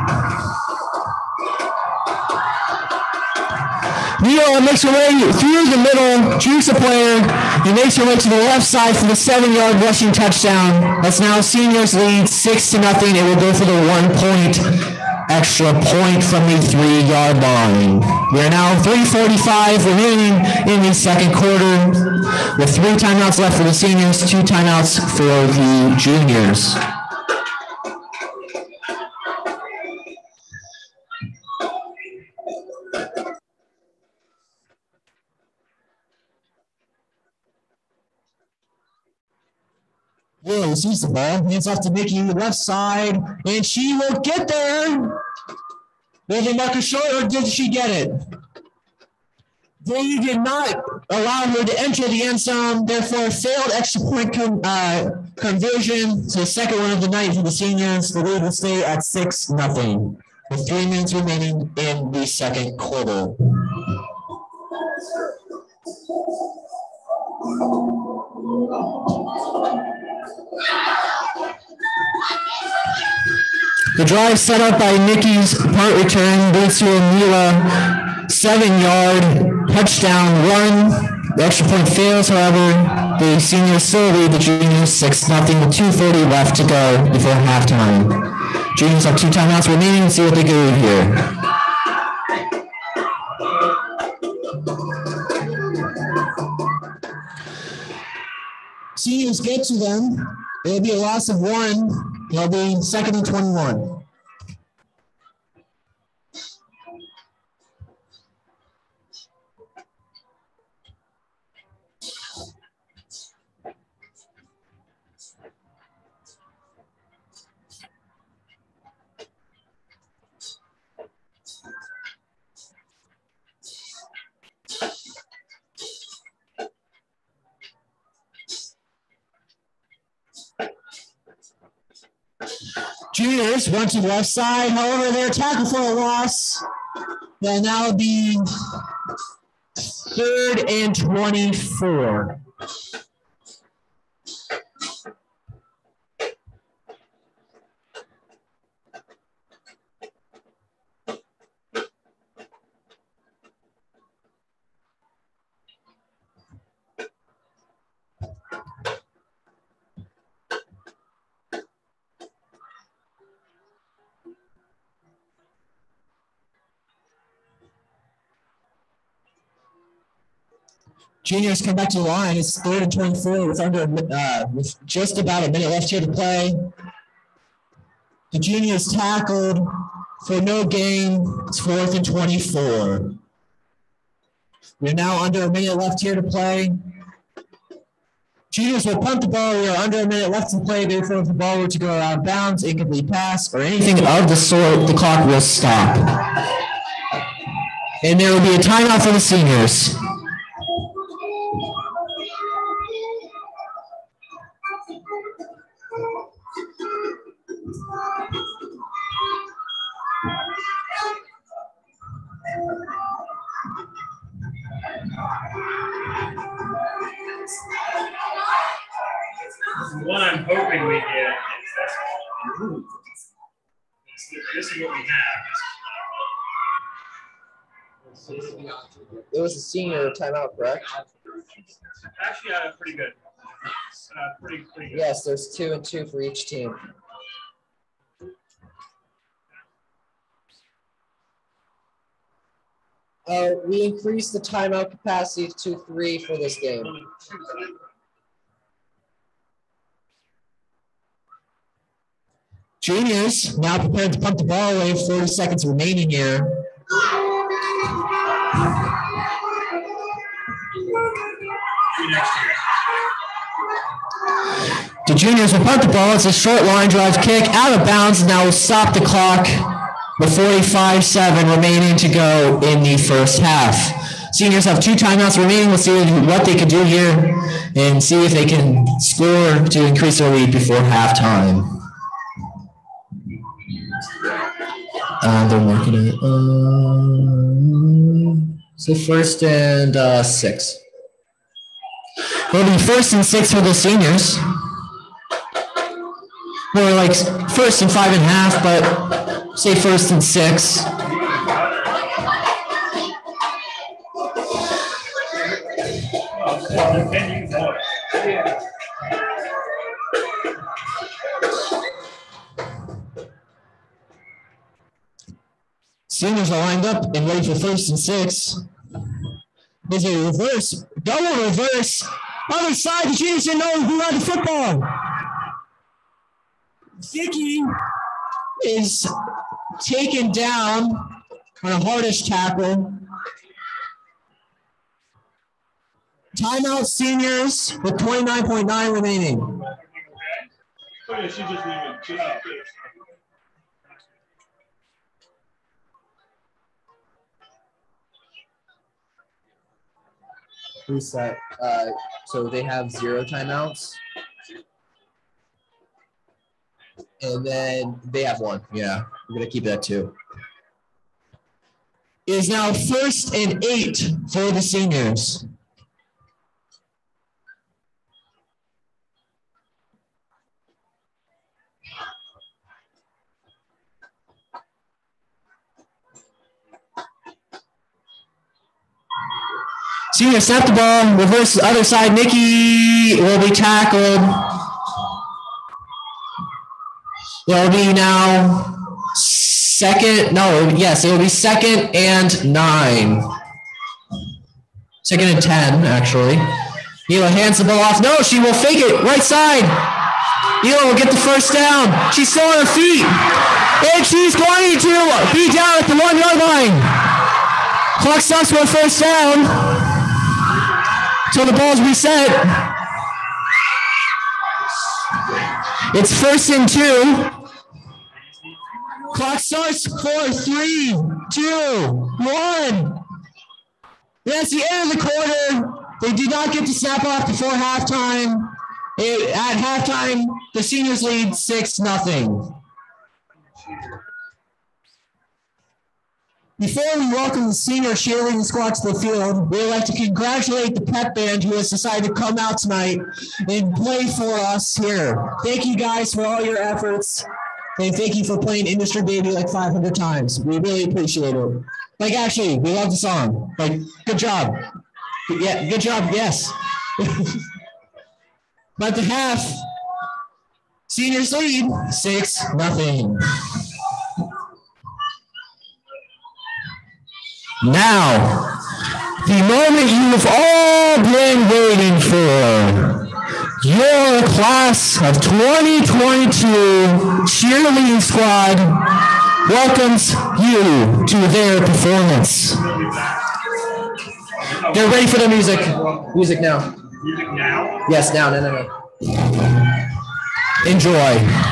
Mila makes her way through the middle, jukes a player, and makes her way to the left side for the seven-yard rushing touchdown. That's now Seniors lead six to nothing. It will go for the one-point extra point from the three-yard line. We are now three forty-five remaining in the second quarter, with three timeouts left for the Seniors, two timeouts for the Juniors. Will sees the ball, hands off to Nikki, left side, and she will get there. Will they mark her short, or did she get it? They did not allow her to enter the end zone, therefore failed extra point com- uh, conversion. So the second one of the night for the Seniors. The lead will stay at six nothing, with three minutes remaining in the second quarter. The drive set up by Nikki's punt return leads to a Mila seven-yard touchdown run. The extra point fails, however. The Seniors still lead the Juniors six nothing with two forty left to go before halftime. Juniors have two timeouts remaining. Let's see what they do here. Seniors get to them. It'll be a loss of one. It'll be second and twenty-one. Juniors run to the left side. However, they're tackled for a loss. They'll now be third and twenty-four. Juniors come back to the line. It's third and twenty-four with under uh, with just about a minute left here to play. The Juniors tackled for no gain. It's fourth and twenty-four. We're now under a minute left here to play. Juniors will punt the ball. We are under a minute left to play. Therefore, if the ball were to go out of bounds, incomplete pass, or anything of the sort, the clock will stop. And there will be a timeout for the Seniors. What I'm hoping we get is this is what we have. It was a Senior timeout, correct? Actually, uh, pretty good. Uh, pretty, pretty good. Yes, there's two and two for each team. Uh, we increased the timeout capacity to three for this game. Juniors now prepared to punt the ball away. forty seconds remaining here. The Juniors will punt the ball. It's a short line drive kick out of bounds. Now we'll stop the clock with forty-five seven remaining to go in the first half. Seniors have two timeouts remaining. We'll see what they can do here and see if they can score to increase their lead before halftime. Uh, they're marking it. Um, so first and uh, six. It'll be first and six for the seniors. More like first and five and a half, but say first and six. Seniors are lined up and ready for first and six. There's a reverse, double reverse. Other side, the juniors didn't know who had the football. Vicky is taken down on a hardish tackle. Timeout seniors with twenty-nine point nine remaining. Okay, she just leaving. Chill out. Reset. Uh, so they have zero timeouts. And then they have one. Yeah, we're going to keep it at two. It is now first and eight for the seniors. Senior snap the ball, reverse the other side. Nikki will be tackled. It'll be now second, no, yes, it will be second and nine. Second and ten, actually. Mila hands the ball off. No, she will fake it, right side. Mila will get the first down. She's still on her feet. And she's going to be down at the one yard line. Clock stops for a first down. So the ball's reset. It's first and two. Clock starts for three, two, one. That's the end of the quarter. They did not get to snap off before halftime. It, at halftime, the seniors lead six nothing. Before we welcome the senior cheerleading squad to the field, we would like to congratulate the pep band who has decided to come out tonight and play for us here. Thank you guys for all your efforts, and thank you for playing Industry Baby like five hundred times. We really appreciate it. Like, actually, we love the song. Like, good job. Yeah, good job, yes. But the half, seniors lead six nothing. Now, the moment you've all been waiting for. Your class of twenty twenty-two cheerleading squad welcomes you to their performance. They're ready for the music. Music now. Music now? Yes, now. No, no, no. Enjoy.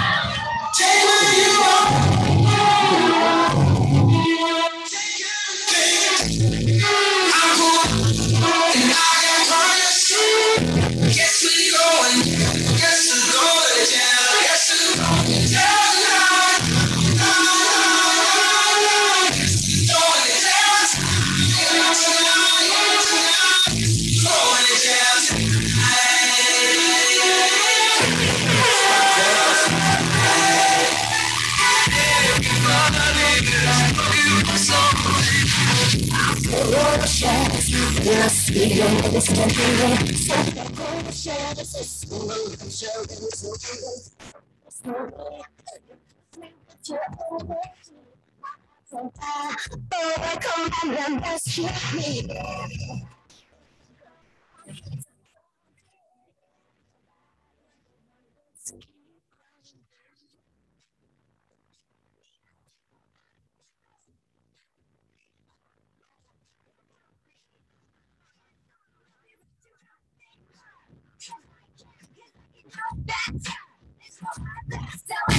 That's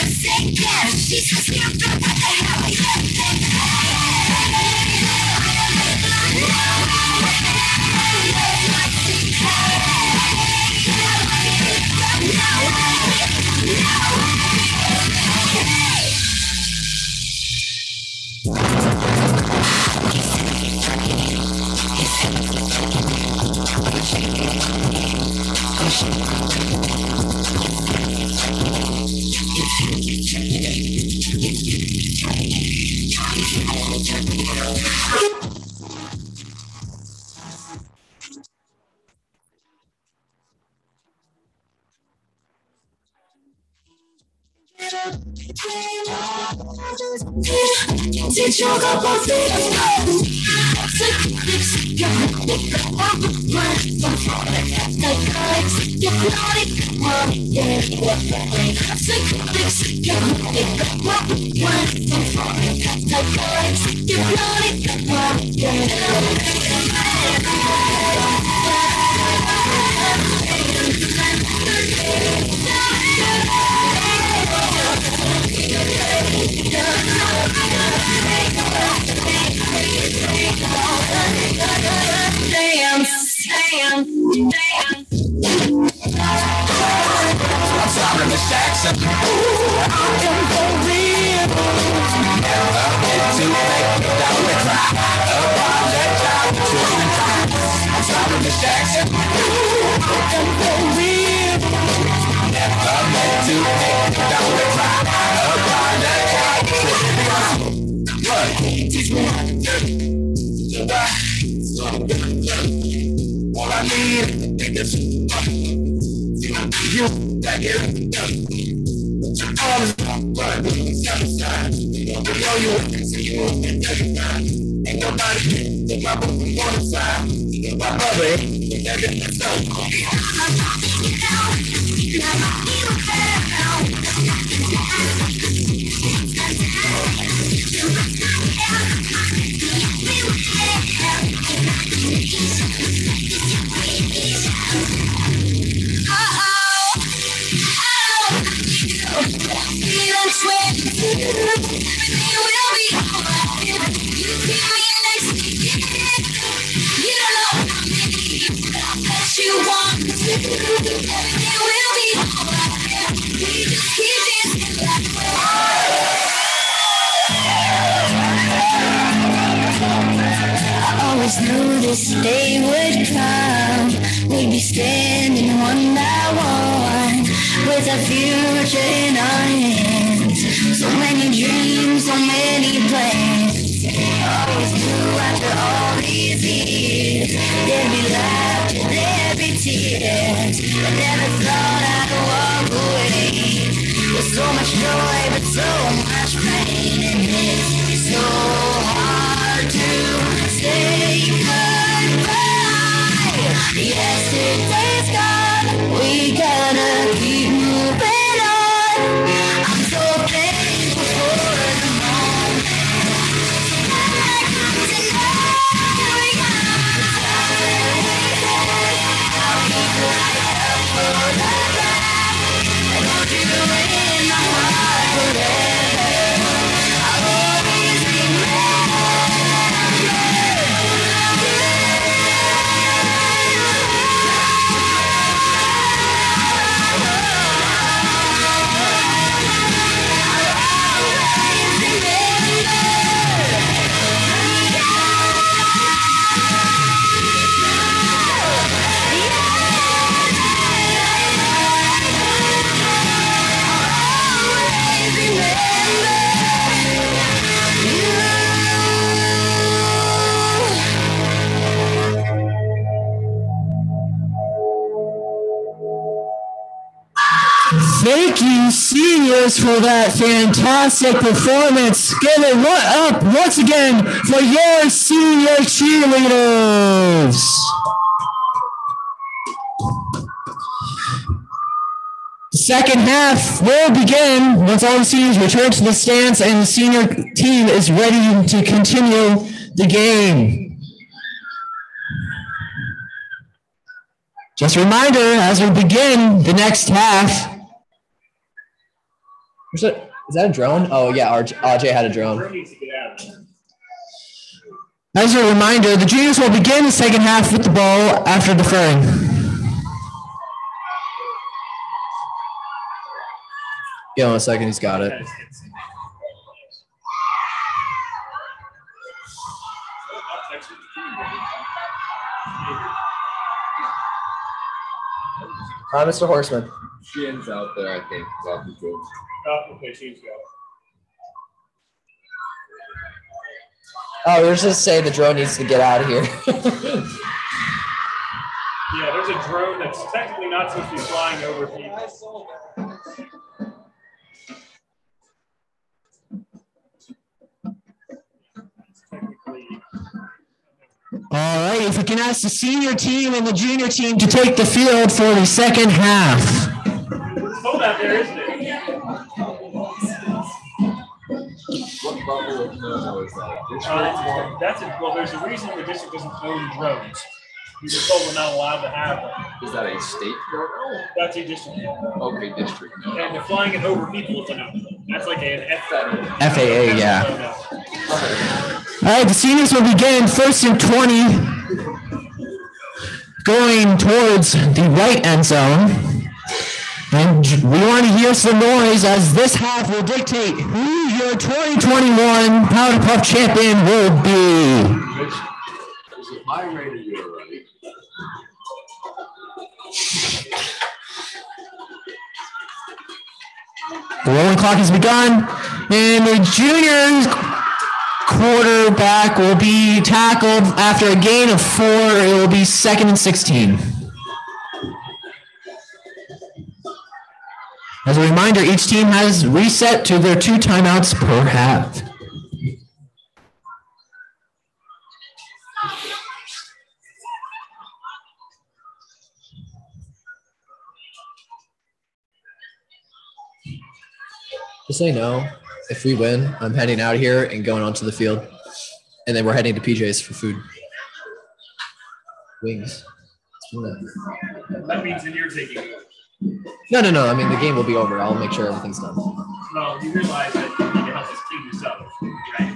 Thank you, seniors, for that fantastic performance. Give it up once again for your senior cheerleaders. The second half will begin once all the seniors return to the stands and the senior team is ready to continue the game. Just a reminder, as we begin the next half, Is that, is that a drone? Oh, yeah, R J, R J had a drone. Drone needs to get out of there. As a reminder, the juniors will begin the second half with the ball after deferring. Yeah, in a second, he's got it. Hi, Mister Horseman. Shin's out there, I think. That'd be good. Oh, okay, she's got it. Oh, we were just saying the drone needs to get out of here. Yeah, there's a drone that's technically not supposed to be flying over people. All right, if we can ask the senior team and the junior team to take the field for the second half. It's cold out there, isn't it? What level of snow is that? Uh, that's a, well, there's a reason the district doesn't own drones. We were told we're not allowed to have them. Is that a state program? That's a district. Okay, district. No. And they're flying it over people is a no. That's like an F A A. F A A, yeah. No, no. All right, the seniors will begin first and twenty, going towards the right end zone. And we want to hear some noise as this half will dictate who your twenty twenty-one Powderpuff champion will be. Is it my radio right? The rolling clock has begun, and the juniors quarterback will be tackled after a gain of four. It will be second and sixteen. As a reminder, each team has reset to their two timeouts per half. Just so you know, if we win, I'm heading out of here and going onto the field. And then we're heading to P J's for food. Wings. That means then you're taking it. No, no, no. I mean, the game will be over. I'll make sure everything's done. Well, you realize that you need to help us clean this up, right?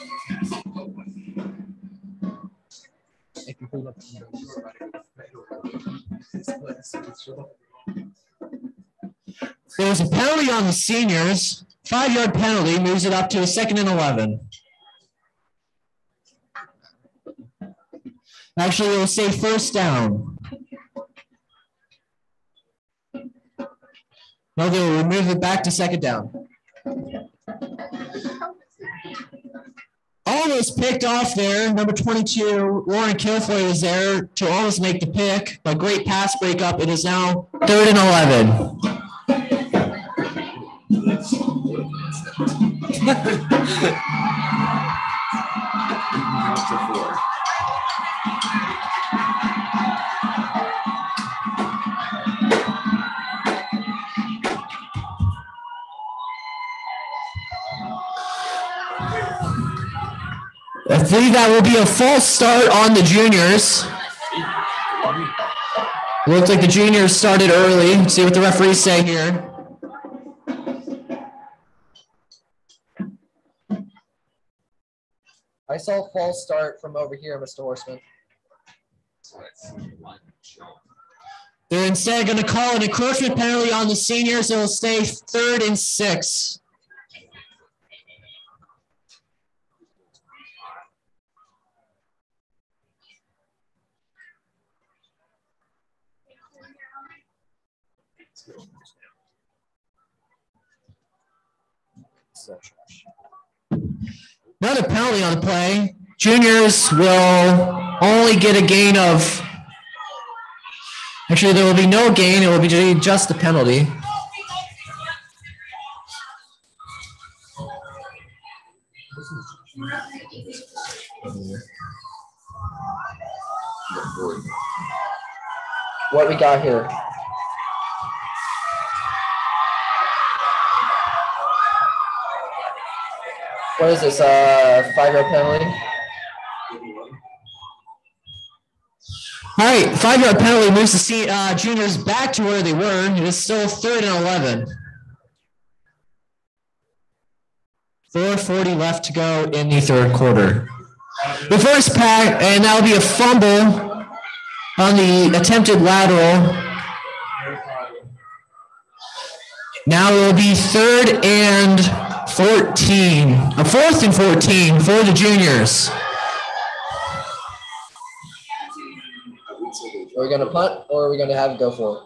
There's a penalty on the seniors. Five-yard penalty moves it up to a second and eleven. Actually, it will say first down. No, they will move it back to second down. Almost picked off there. Number twenty-two, Warren Kilfoy was there to almost make the pick. But great pass breakup. It is now third and eleven. I believe that will be a false start on the juniors. It looks like the juniors started early. Let's see what the referees say here. I saw a false start from over here, Mister Horseman. They're instead going to call an encroachment penalty on the seniors. It will stay third and six. Another penalty on the play. Juniors will only get a gain of, actually there will be no gain, it will be just a penalty. What we got here? What is this, uh, five-yard penalty? All right, five-yard penalty moves the se- uh, juniors back to where they were. It is still third and eleven. four forty left to go in the third quarter. The first pack, and that'll be a fumble on the attempted lateral. Now it will be third and fourteen, a fourth and fourteen for the juniors. Are we going to punt or are we going to have it go for it?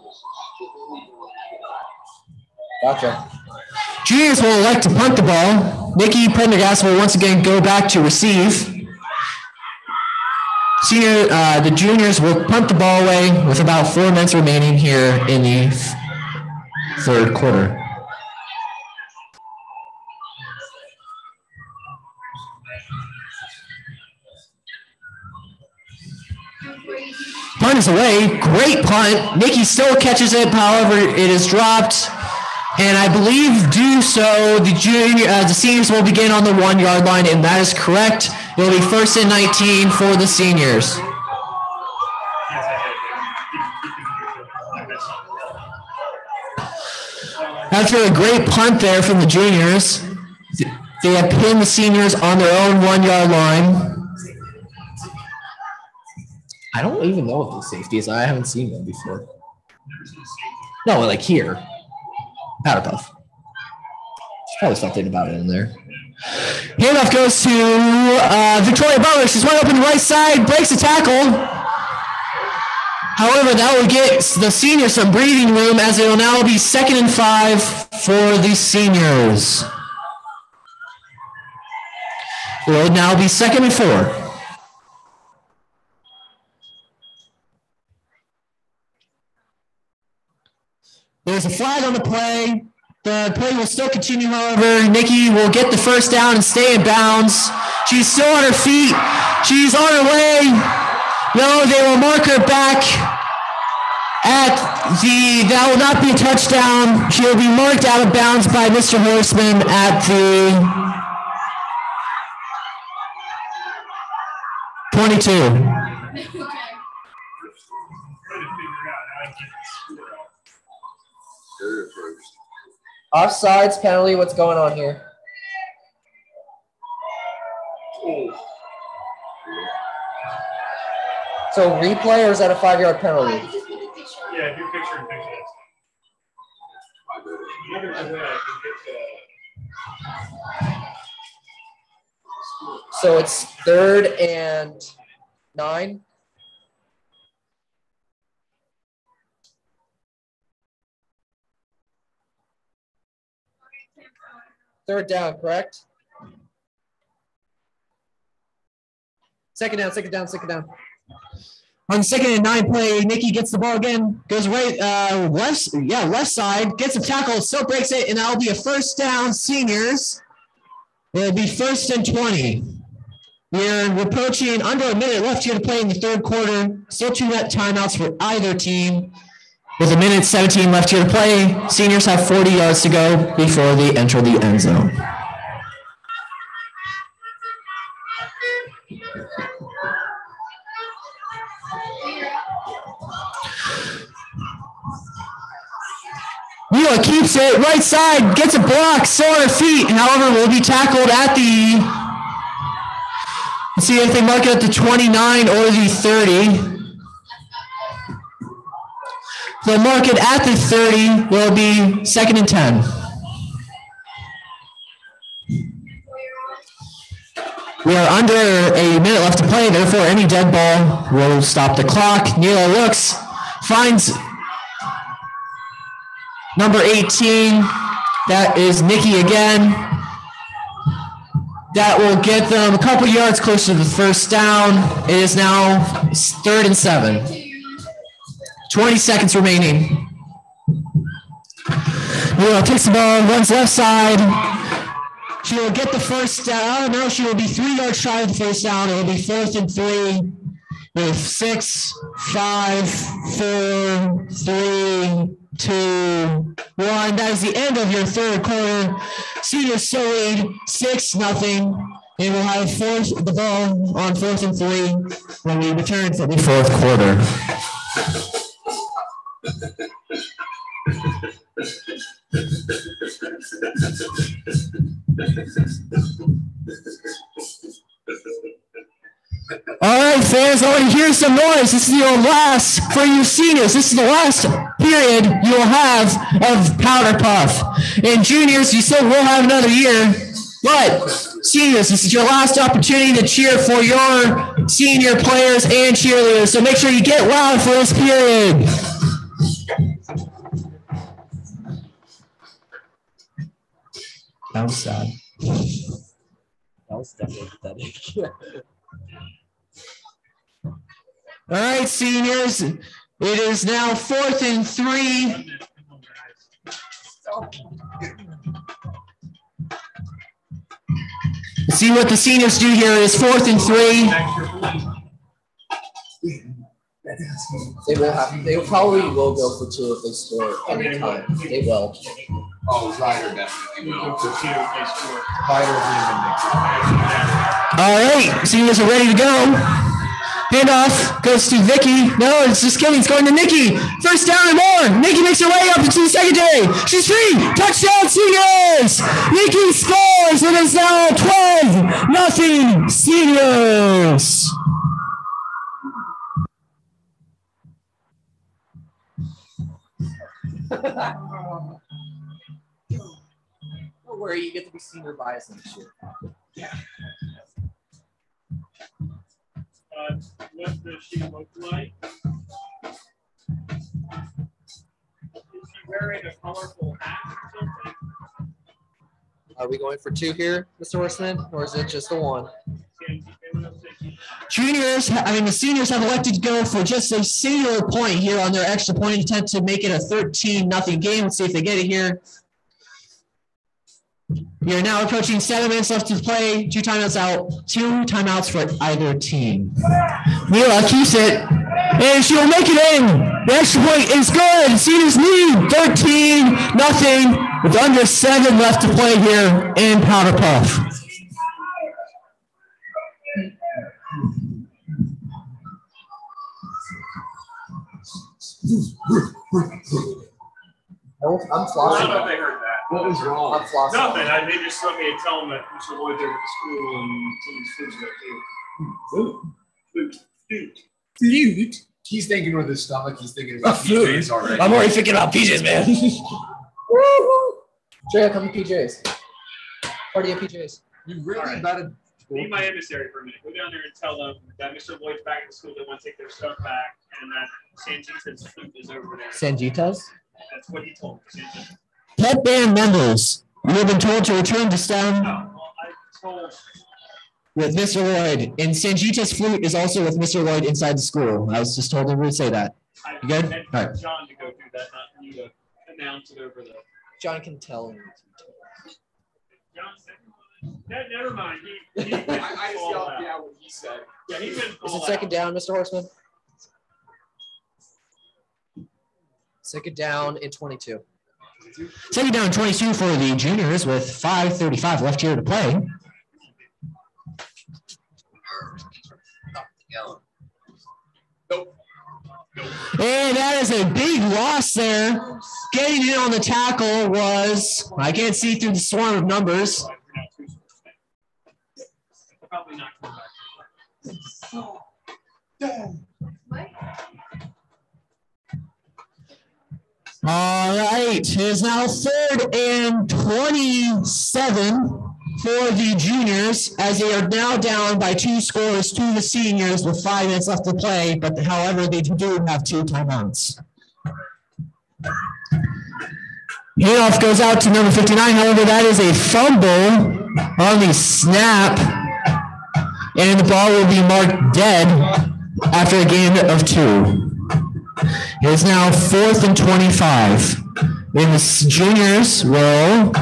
Gotcha. Juniors will elect to punt the ball. Nikki Prendergast will once again go back to receive. Senior, uh, the juniors will punt the ball away with about four minutes remaining here in the third quarter. Punt is away. Great punt. Nikki still catches it. However, it is dropped. And I believe do so, the junior, uh, the seniors will begin on the one yard line, and that is correct. It will be first and nineteen for the seniors. After a great punt there from the juniors, they have pinned the seniors on their own one yard line. I don't even know what the safety is. I haven't seen them before. No, like here. Powderpuff. There's probably something about it in there. Handoff goes to uh, Victoria Butler. She's wide open right side, breaks the tackle. However, that will get the seniors some breathing room as it will now be second and five for the seniors. It will now be second and four. There's a flag on the play. The play will still continue, however. Nikki will get the first down and stay in bounds. She's still on her feet. She's on her way. No, they will mark her back at the, that will not be a touchdown. She will be marked out of bounds by Mister Horseman at the twenty-two. Offsides, penalty, what's going on here? So replay or is that a five-yard penalty? Yeah, do picture and picture that. So it's third and nine? Third down, correct? Second down, second down, second down. On second and nine play, Nikki gets the ball again, goes right, uh, left, yeah, left side, gets a tackle, still breaks it, and that'll be a first down, seniors. It'll be first and twenty. We're approaching under a minute left here to play in the third quarter. Still two timeouts for either team. With a minute seventeen left here to play, seniors have forty yards to go before they enter the end zone. Mila keeps it right side, gets a block, still on her feet, however, will be tackled at the, let's see if they mark it at the twenty-nine or the thirty. They'll mark it at the thirty, will be second and ten. We are under a minute left to play, therefore any dead ball will stop the clock. Neela looks, finds number eighteen, that is Nikki again. That will get them a couple yards closer to the first down. It is now third and seven. twenty seconds remaining. Neela takes the ball, runs left side. She will get the first down. No, she will be three yards shy of the first down. It will be fourth and three with six, five, four, three, two, one. That is the end of your third quarter. Seniors still lead six nothing. And we'll have fourth, the ball on fourth and three when we return for the fourth quarter. All right, fans, I want to hear some noise. This is your last, for you seniors, this is the last period you will have of Powderpuff. And juniors, you still will have another year, but seniors, this is your last opportunity to cheer for your senior players and cheerleaders. So make sure you get loud for this period. That was sad. That was definitely pathetic. All right, seniors, it is now fourth and three. Let's see what the seniors do here. It is fourth and three. They will have. They probably will go for two if they score any time. They will. Oh, Ryder definitely will. All right, seniors are ready to go. Handoff goes to Vicky. No, it's just kidding. It's going to Nikki. First down and more. Nikki makes her way up into the secondary. She's free. Touchdown, seniors. Nikki scores. It is now twelve nothing seniors. Don't worry, you get to be senior bias next year. Yeah. Uh, what does she look like? Is she wearing a colorful hat or something? Are we going for two here, Mister Horseman, or is it just the one? Juniors, I mean the seniors have elected to go for just a singular point here on their extra point attempt to make it a thirteen nothing game. Let's see if they get it here. We are now approaching seven minutes left to play. Two timeouts out. Two timeouts for either team. Mila keeps it, and she will make it in. The extra point is good. Seniors lead thirteen nothing with under seven left to play here in Powderpuff. I'm I flossing. don't know if they heard that. What was wrong? I'm flossing. Nothing. I, they just told me to tell them that Mister Lloyd's over at the school and someone's food's there too. Food. Food. Flute. He's thinking with his stomach. He's thinking about P Js already. I'm already thinking about P Js, man. Trey, come to P Js. Party at P Js. You really All right. about to Be my emissary for a minute. Go down there and tell them that Mister Lloyd's back at the school. They want to take their stuff back, and that Sanjita's flute is over there. Sanjitas? That's what he told me. Sanjita. Pet band members, you have been told to return to STEM Oh, well, I told. with Mister Lloyd, and Sanjita's flute is also with Mister Lloyd inside the school. I was just told him to say that. I You good? meant All right. John to go do that, not you to announce it over the. John can tell him. John said, "Ne- never mind. He, he I, I just all yelled out. yeah what he said. Yeah, he went Is all it second out. down, Mister Horseman? Second down in twenty-two. Second down twenty-two for the juniors with five thirty-five left here to play. Nope. And that is a big loss there. Getting in on the tackle was, I can't see through the swarm of numbers. Probably not coming back. All right, it is now third and twenty-seven for the juniors as they are now down by two scores to the seniors with five minutes left to play, but however, they do have two timeouts. Handoff goes out to number fifty-nine, however, that is a fumble on the snap, and the ball will be marked dead after a gain of two. It is now fourth and twenty-five. And the juniors will.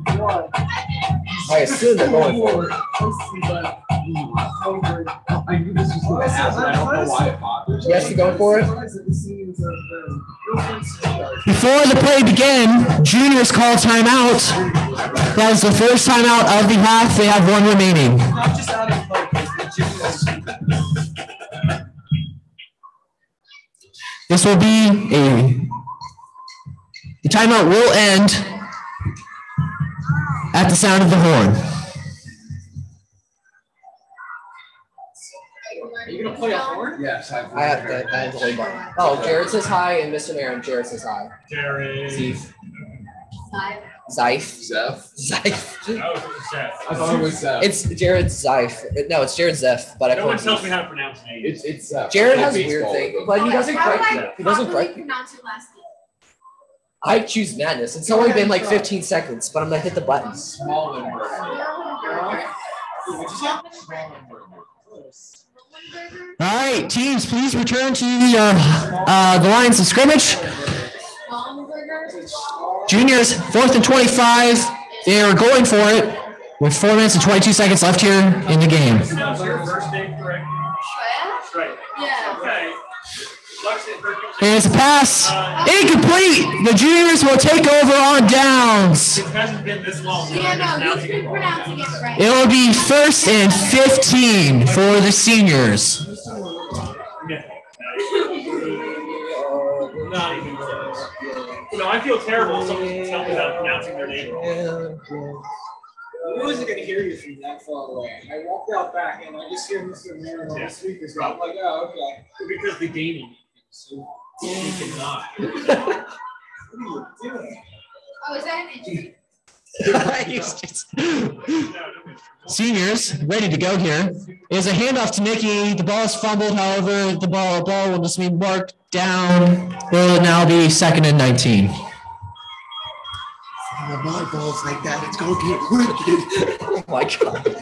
I assume they're going for it. I knew this was going to happen. I don't know why it bothers me. Yes, you going for it? Before the play began, juniors call timeout. That is the first timeout of the half. They have one remaining. This will be a. The timeout will end at the the sound of the horn. Are you gonna play a horn? Yes, I I have that. That is the whole button. Oh, Jared says hi, and Mister Marin, Jared says hi. Jared. Zeef. Five. Zeif. Zeph. Zeif. That was a Seth. I thought it was Zeph. It's Jared Zeif. No, it's Jared Zef, but I No call one him tells me Zeef. how to pronounce names. It's it's Zeph. Jared I has a play weird baseball thing, with him. but he doesn't How do correct. I He doesn't properly correct. pronounce your last name? I choose madness. It's only been like fifteen seconds, but I'm gonna hit the button. Smollenberg. All right, teams, please return to the, uh, uh, the lines of scrimmage. Juniors, fourth and twenty-five. They are going for it with four minutes and twenty-two seconds left here in the game. That was your first name, correct? Right. Yeah. Okay. And it's a pass. Incomplete. The Juniors will take over on downs. It hasn't been this long. Yeah, no, you've been pronouncing it right. It will be first and fifteen for the seniors. Yeah. Not even close. You know, I feel terrible if someone can tell me without pronouncing their name wrong. I wasn't going to hear you from that far away. I walked out back and I just hear Mister Marin on the speakers. I'm like, oh, okay. Because the gaming. So you cannot. What are you doing? Oh, is that an injury? Seniors ready to go here. Is a handoff to Nikki. The ball is fumbled. However, the ball ball will just be marked down. It will now be second and nineteen. The volleyball's like that. It's gonna get wicked. Oh my god.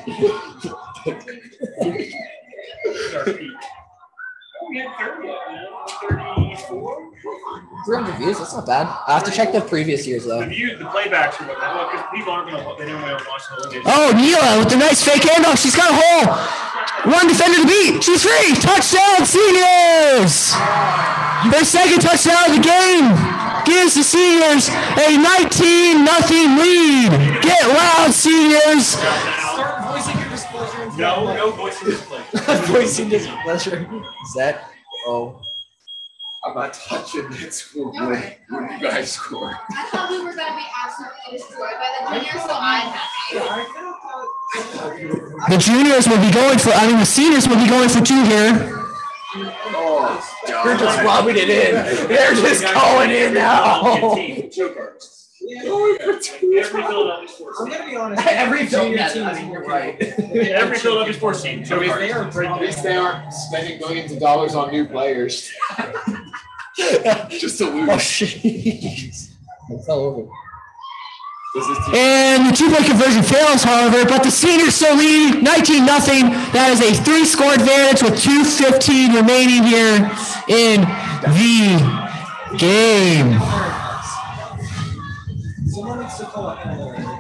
We had thirty, thirty-four. three hundred views, that's not bad. I have to check the previous years though. The view, the playbacks are what well, because people aren't going to, they don't want to watch the whole game. Oh, Neela with the nice fake handoff. She's got a hole. One defender to beat. She's free. Touchdown, Seniors. Their second touchdown of the game gives the Seniors a nineteen nothing lead. Get loud, Seniors. Start voicing your displeasure. No, no voicing displeasure. Voicing displeasure. Zach. Oh. I'm not touching that scoreboard Okay. when you guys score. I thought we were going to be absolutely destroyed by the juniors, so I'm happy. The juniors will be going for, I mean, the seniors will be going for two here. Oh, They're just rubbing it in. They're just going in now. Every Philadelphia sports I'm team. going to be honest. Every film junior has, team I is mean, more you're right. Every Philadelphia sports team. I mean, they are At least they aren't spending millions of dollars on new players. Just to lose. Oh, jeez. It's all over. Does this team- And the two-point conversion fails, however, but the seniors still lead nineteen nothing. That is a three-score advantage with two fifteen remaining here in the game. Someone needs to call it.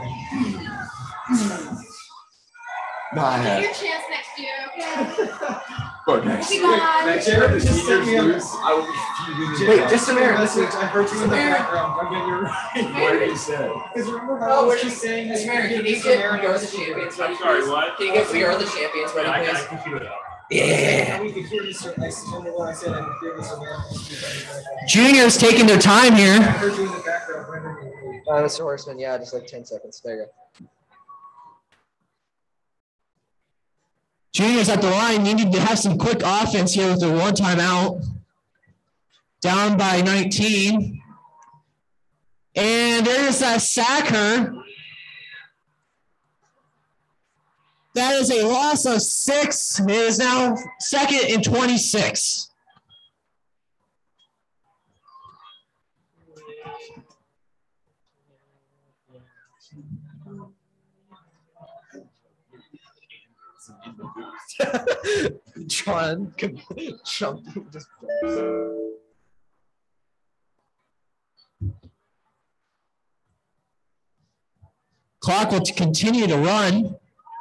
No, I Give have. your chance next year, okay? Go next. We'll be gone. Next year, if the seniors lose, I will be fuming. Wait, just a minute. Listen, I heard you in the Samir. background. I'm getting your What did he say? Because remember Oh, how we're she's just saying Miss that Mary, you can you get get We Are the Champions ready, I'm sorry, please? what? Can you get We Are the Champions ready, I got please? to compute it up. Yeah. We could hear you, sir. I told me what I said. I could hear you, sir. Juniors taking their time I here. heard you in the background. rendering your- Uh, Mister Horseman, yeah, just like ten seconds. There you go. Juniors at the line needed to have some quick offense here with their one timeout. Down by nineteen. And there's a sacker. That is a loss of six. It is now second and twenty-six. John jumped. Just... Clock will continue to run.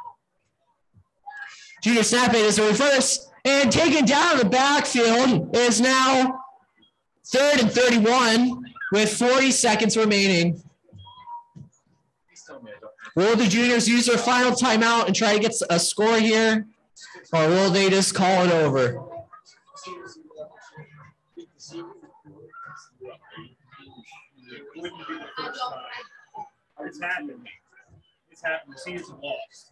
Junior snap it is a reverse and taken down the backfield is now third and thirty-one with forty seconds remaining. Will the juniors use their final timeout and try to get a score here, or will they just call it over? It's happened. It's happened. The seniors have lost.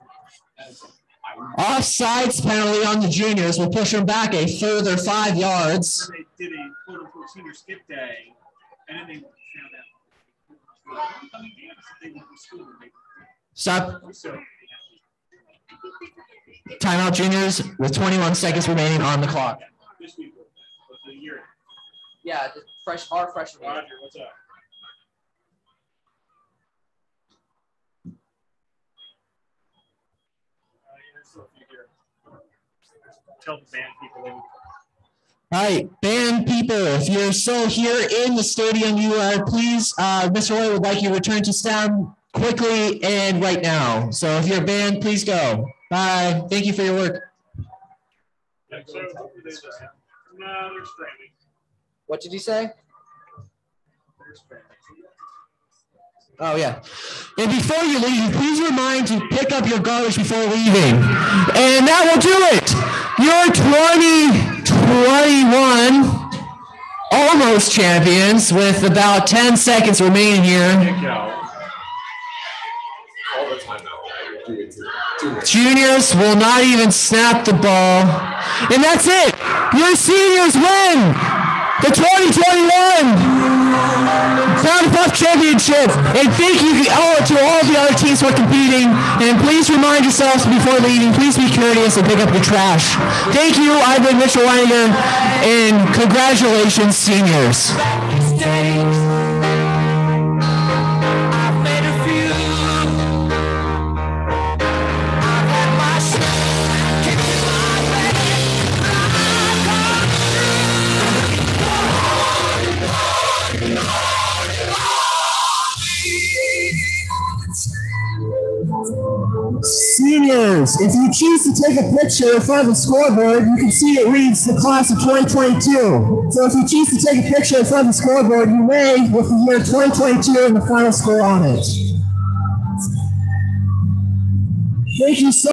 Offsides penalty on the juniors will push them back a further five yards. And they did a quote unquote senior skip day, and then they found out. They went to school. Stop. So, Timeout, juniors, with twenty-one seconds remaining on the clock. this week was the year. Yeah, the fresh, our freshman. Roger, what's up? Uh, yeah, there's still a few here. Tell the band people they would. All right, band people, if you're still here in the stadium, you are please, uh, Mister Roy would like you to return to stand quickly and right now. So if you're a band, please go. Bye. Thank you for your work. Yeah, so, hopefully they just, no, they're stranding. What did you say? They're stranding. Oh, yeah. And before you leave, please remind to pick up your garbage before leaving. And that will do it. Your twenty twenty-one almost champions with about ten seconds remaining here. All the time now. Two, two, two. Juniors will not even snap the ball. And that's it. Your seniors win the twenty twenty-one Powderpuff Championship. And thank you all to all the other teams who are competing. And please remind yourselves before leaving, please be courteous and pick up your trash. Thank you. I've been Mister Weininger, and congratulations, seniors. Seniors, if you choose to take a picture in front of the scoreboard, you can see it reads the class of twenty twenty-two. So if you choose to take a picture in front of the scoreboard, you may with the year twenty twenty-two and the final score on it. Thank you so much.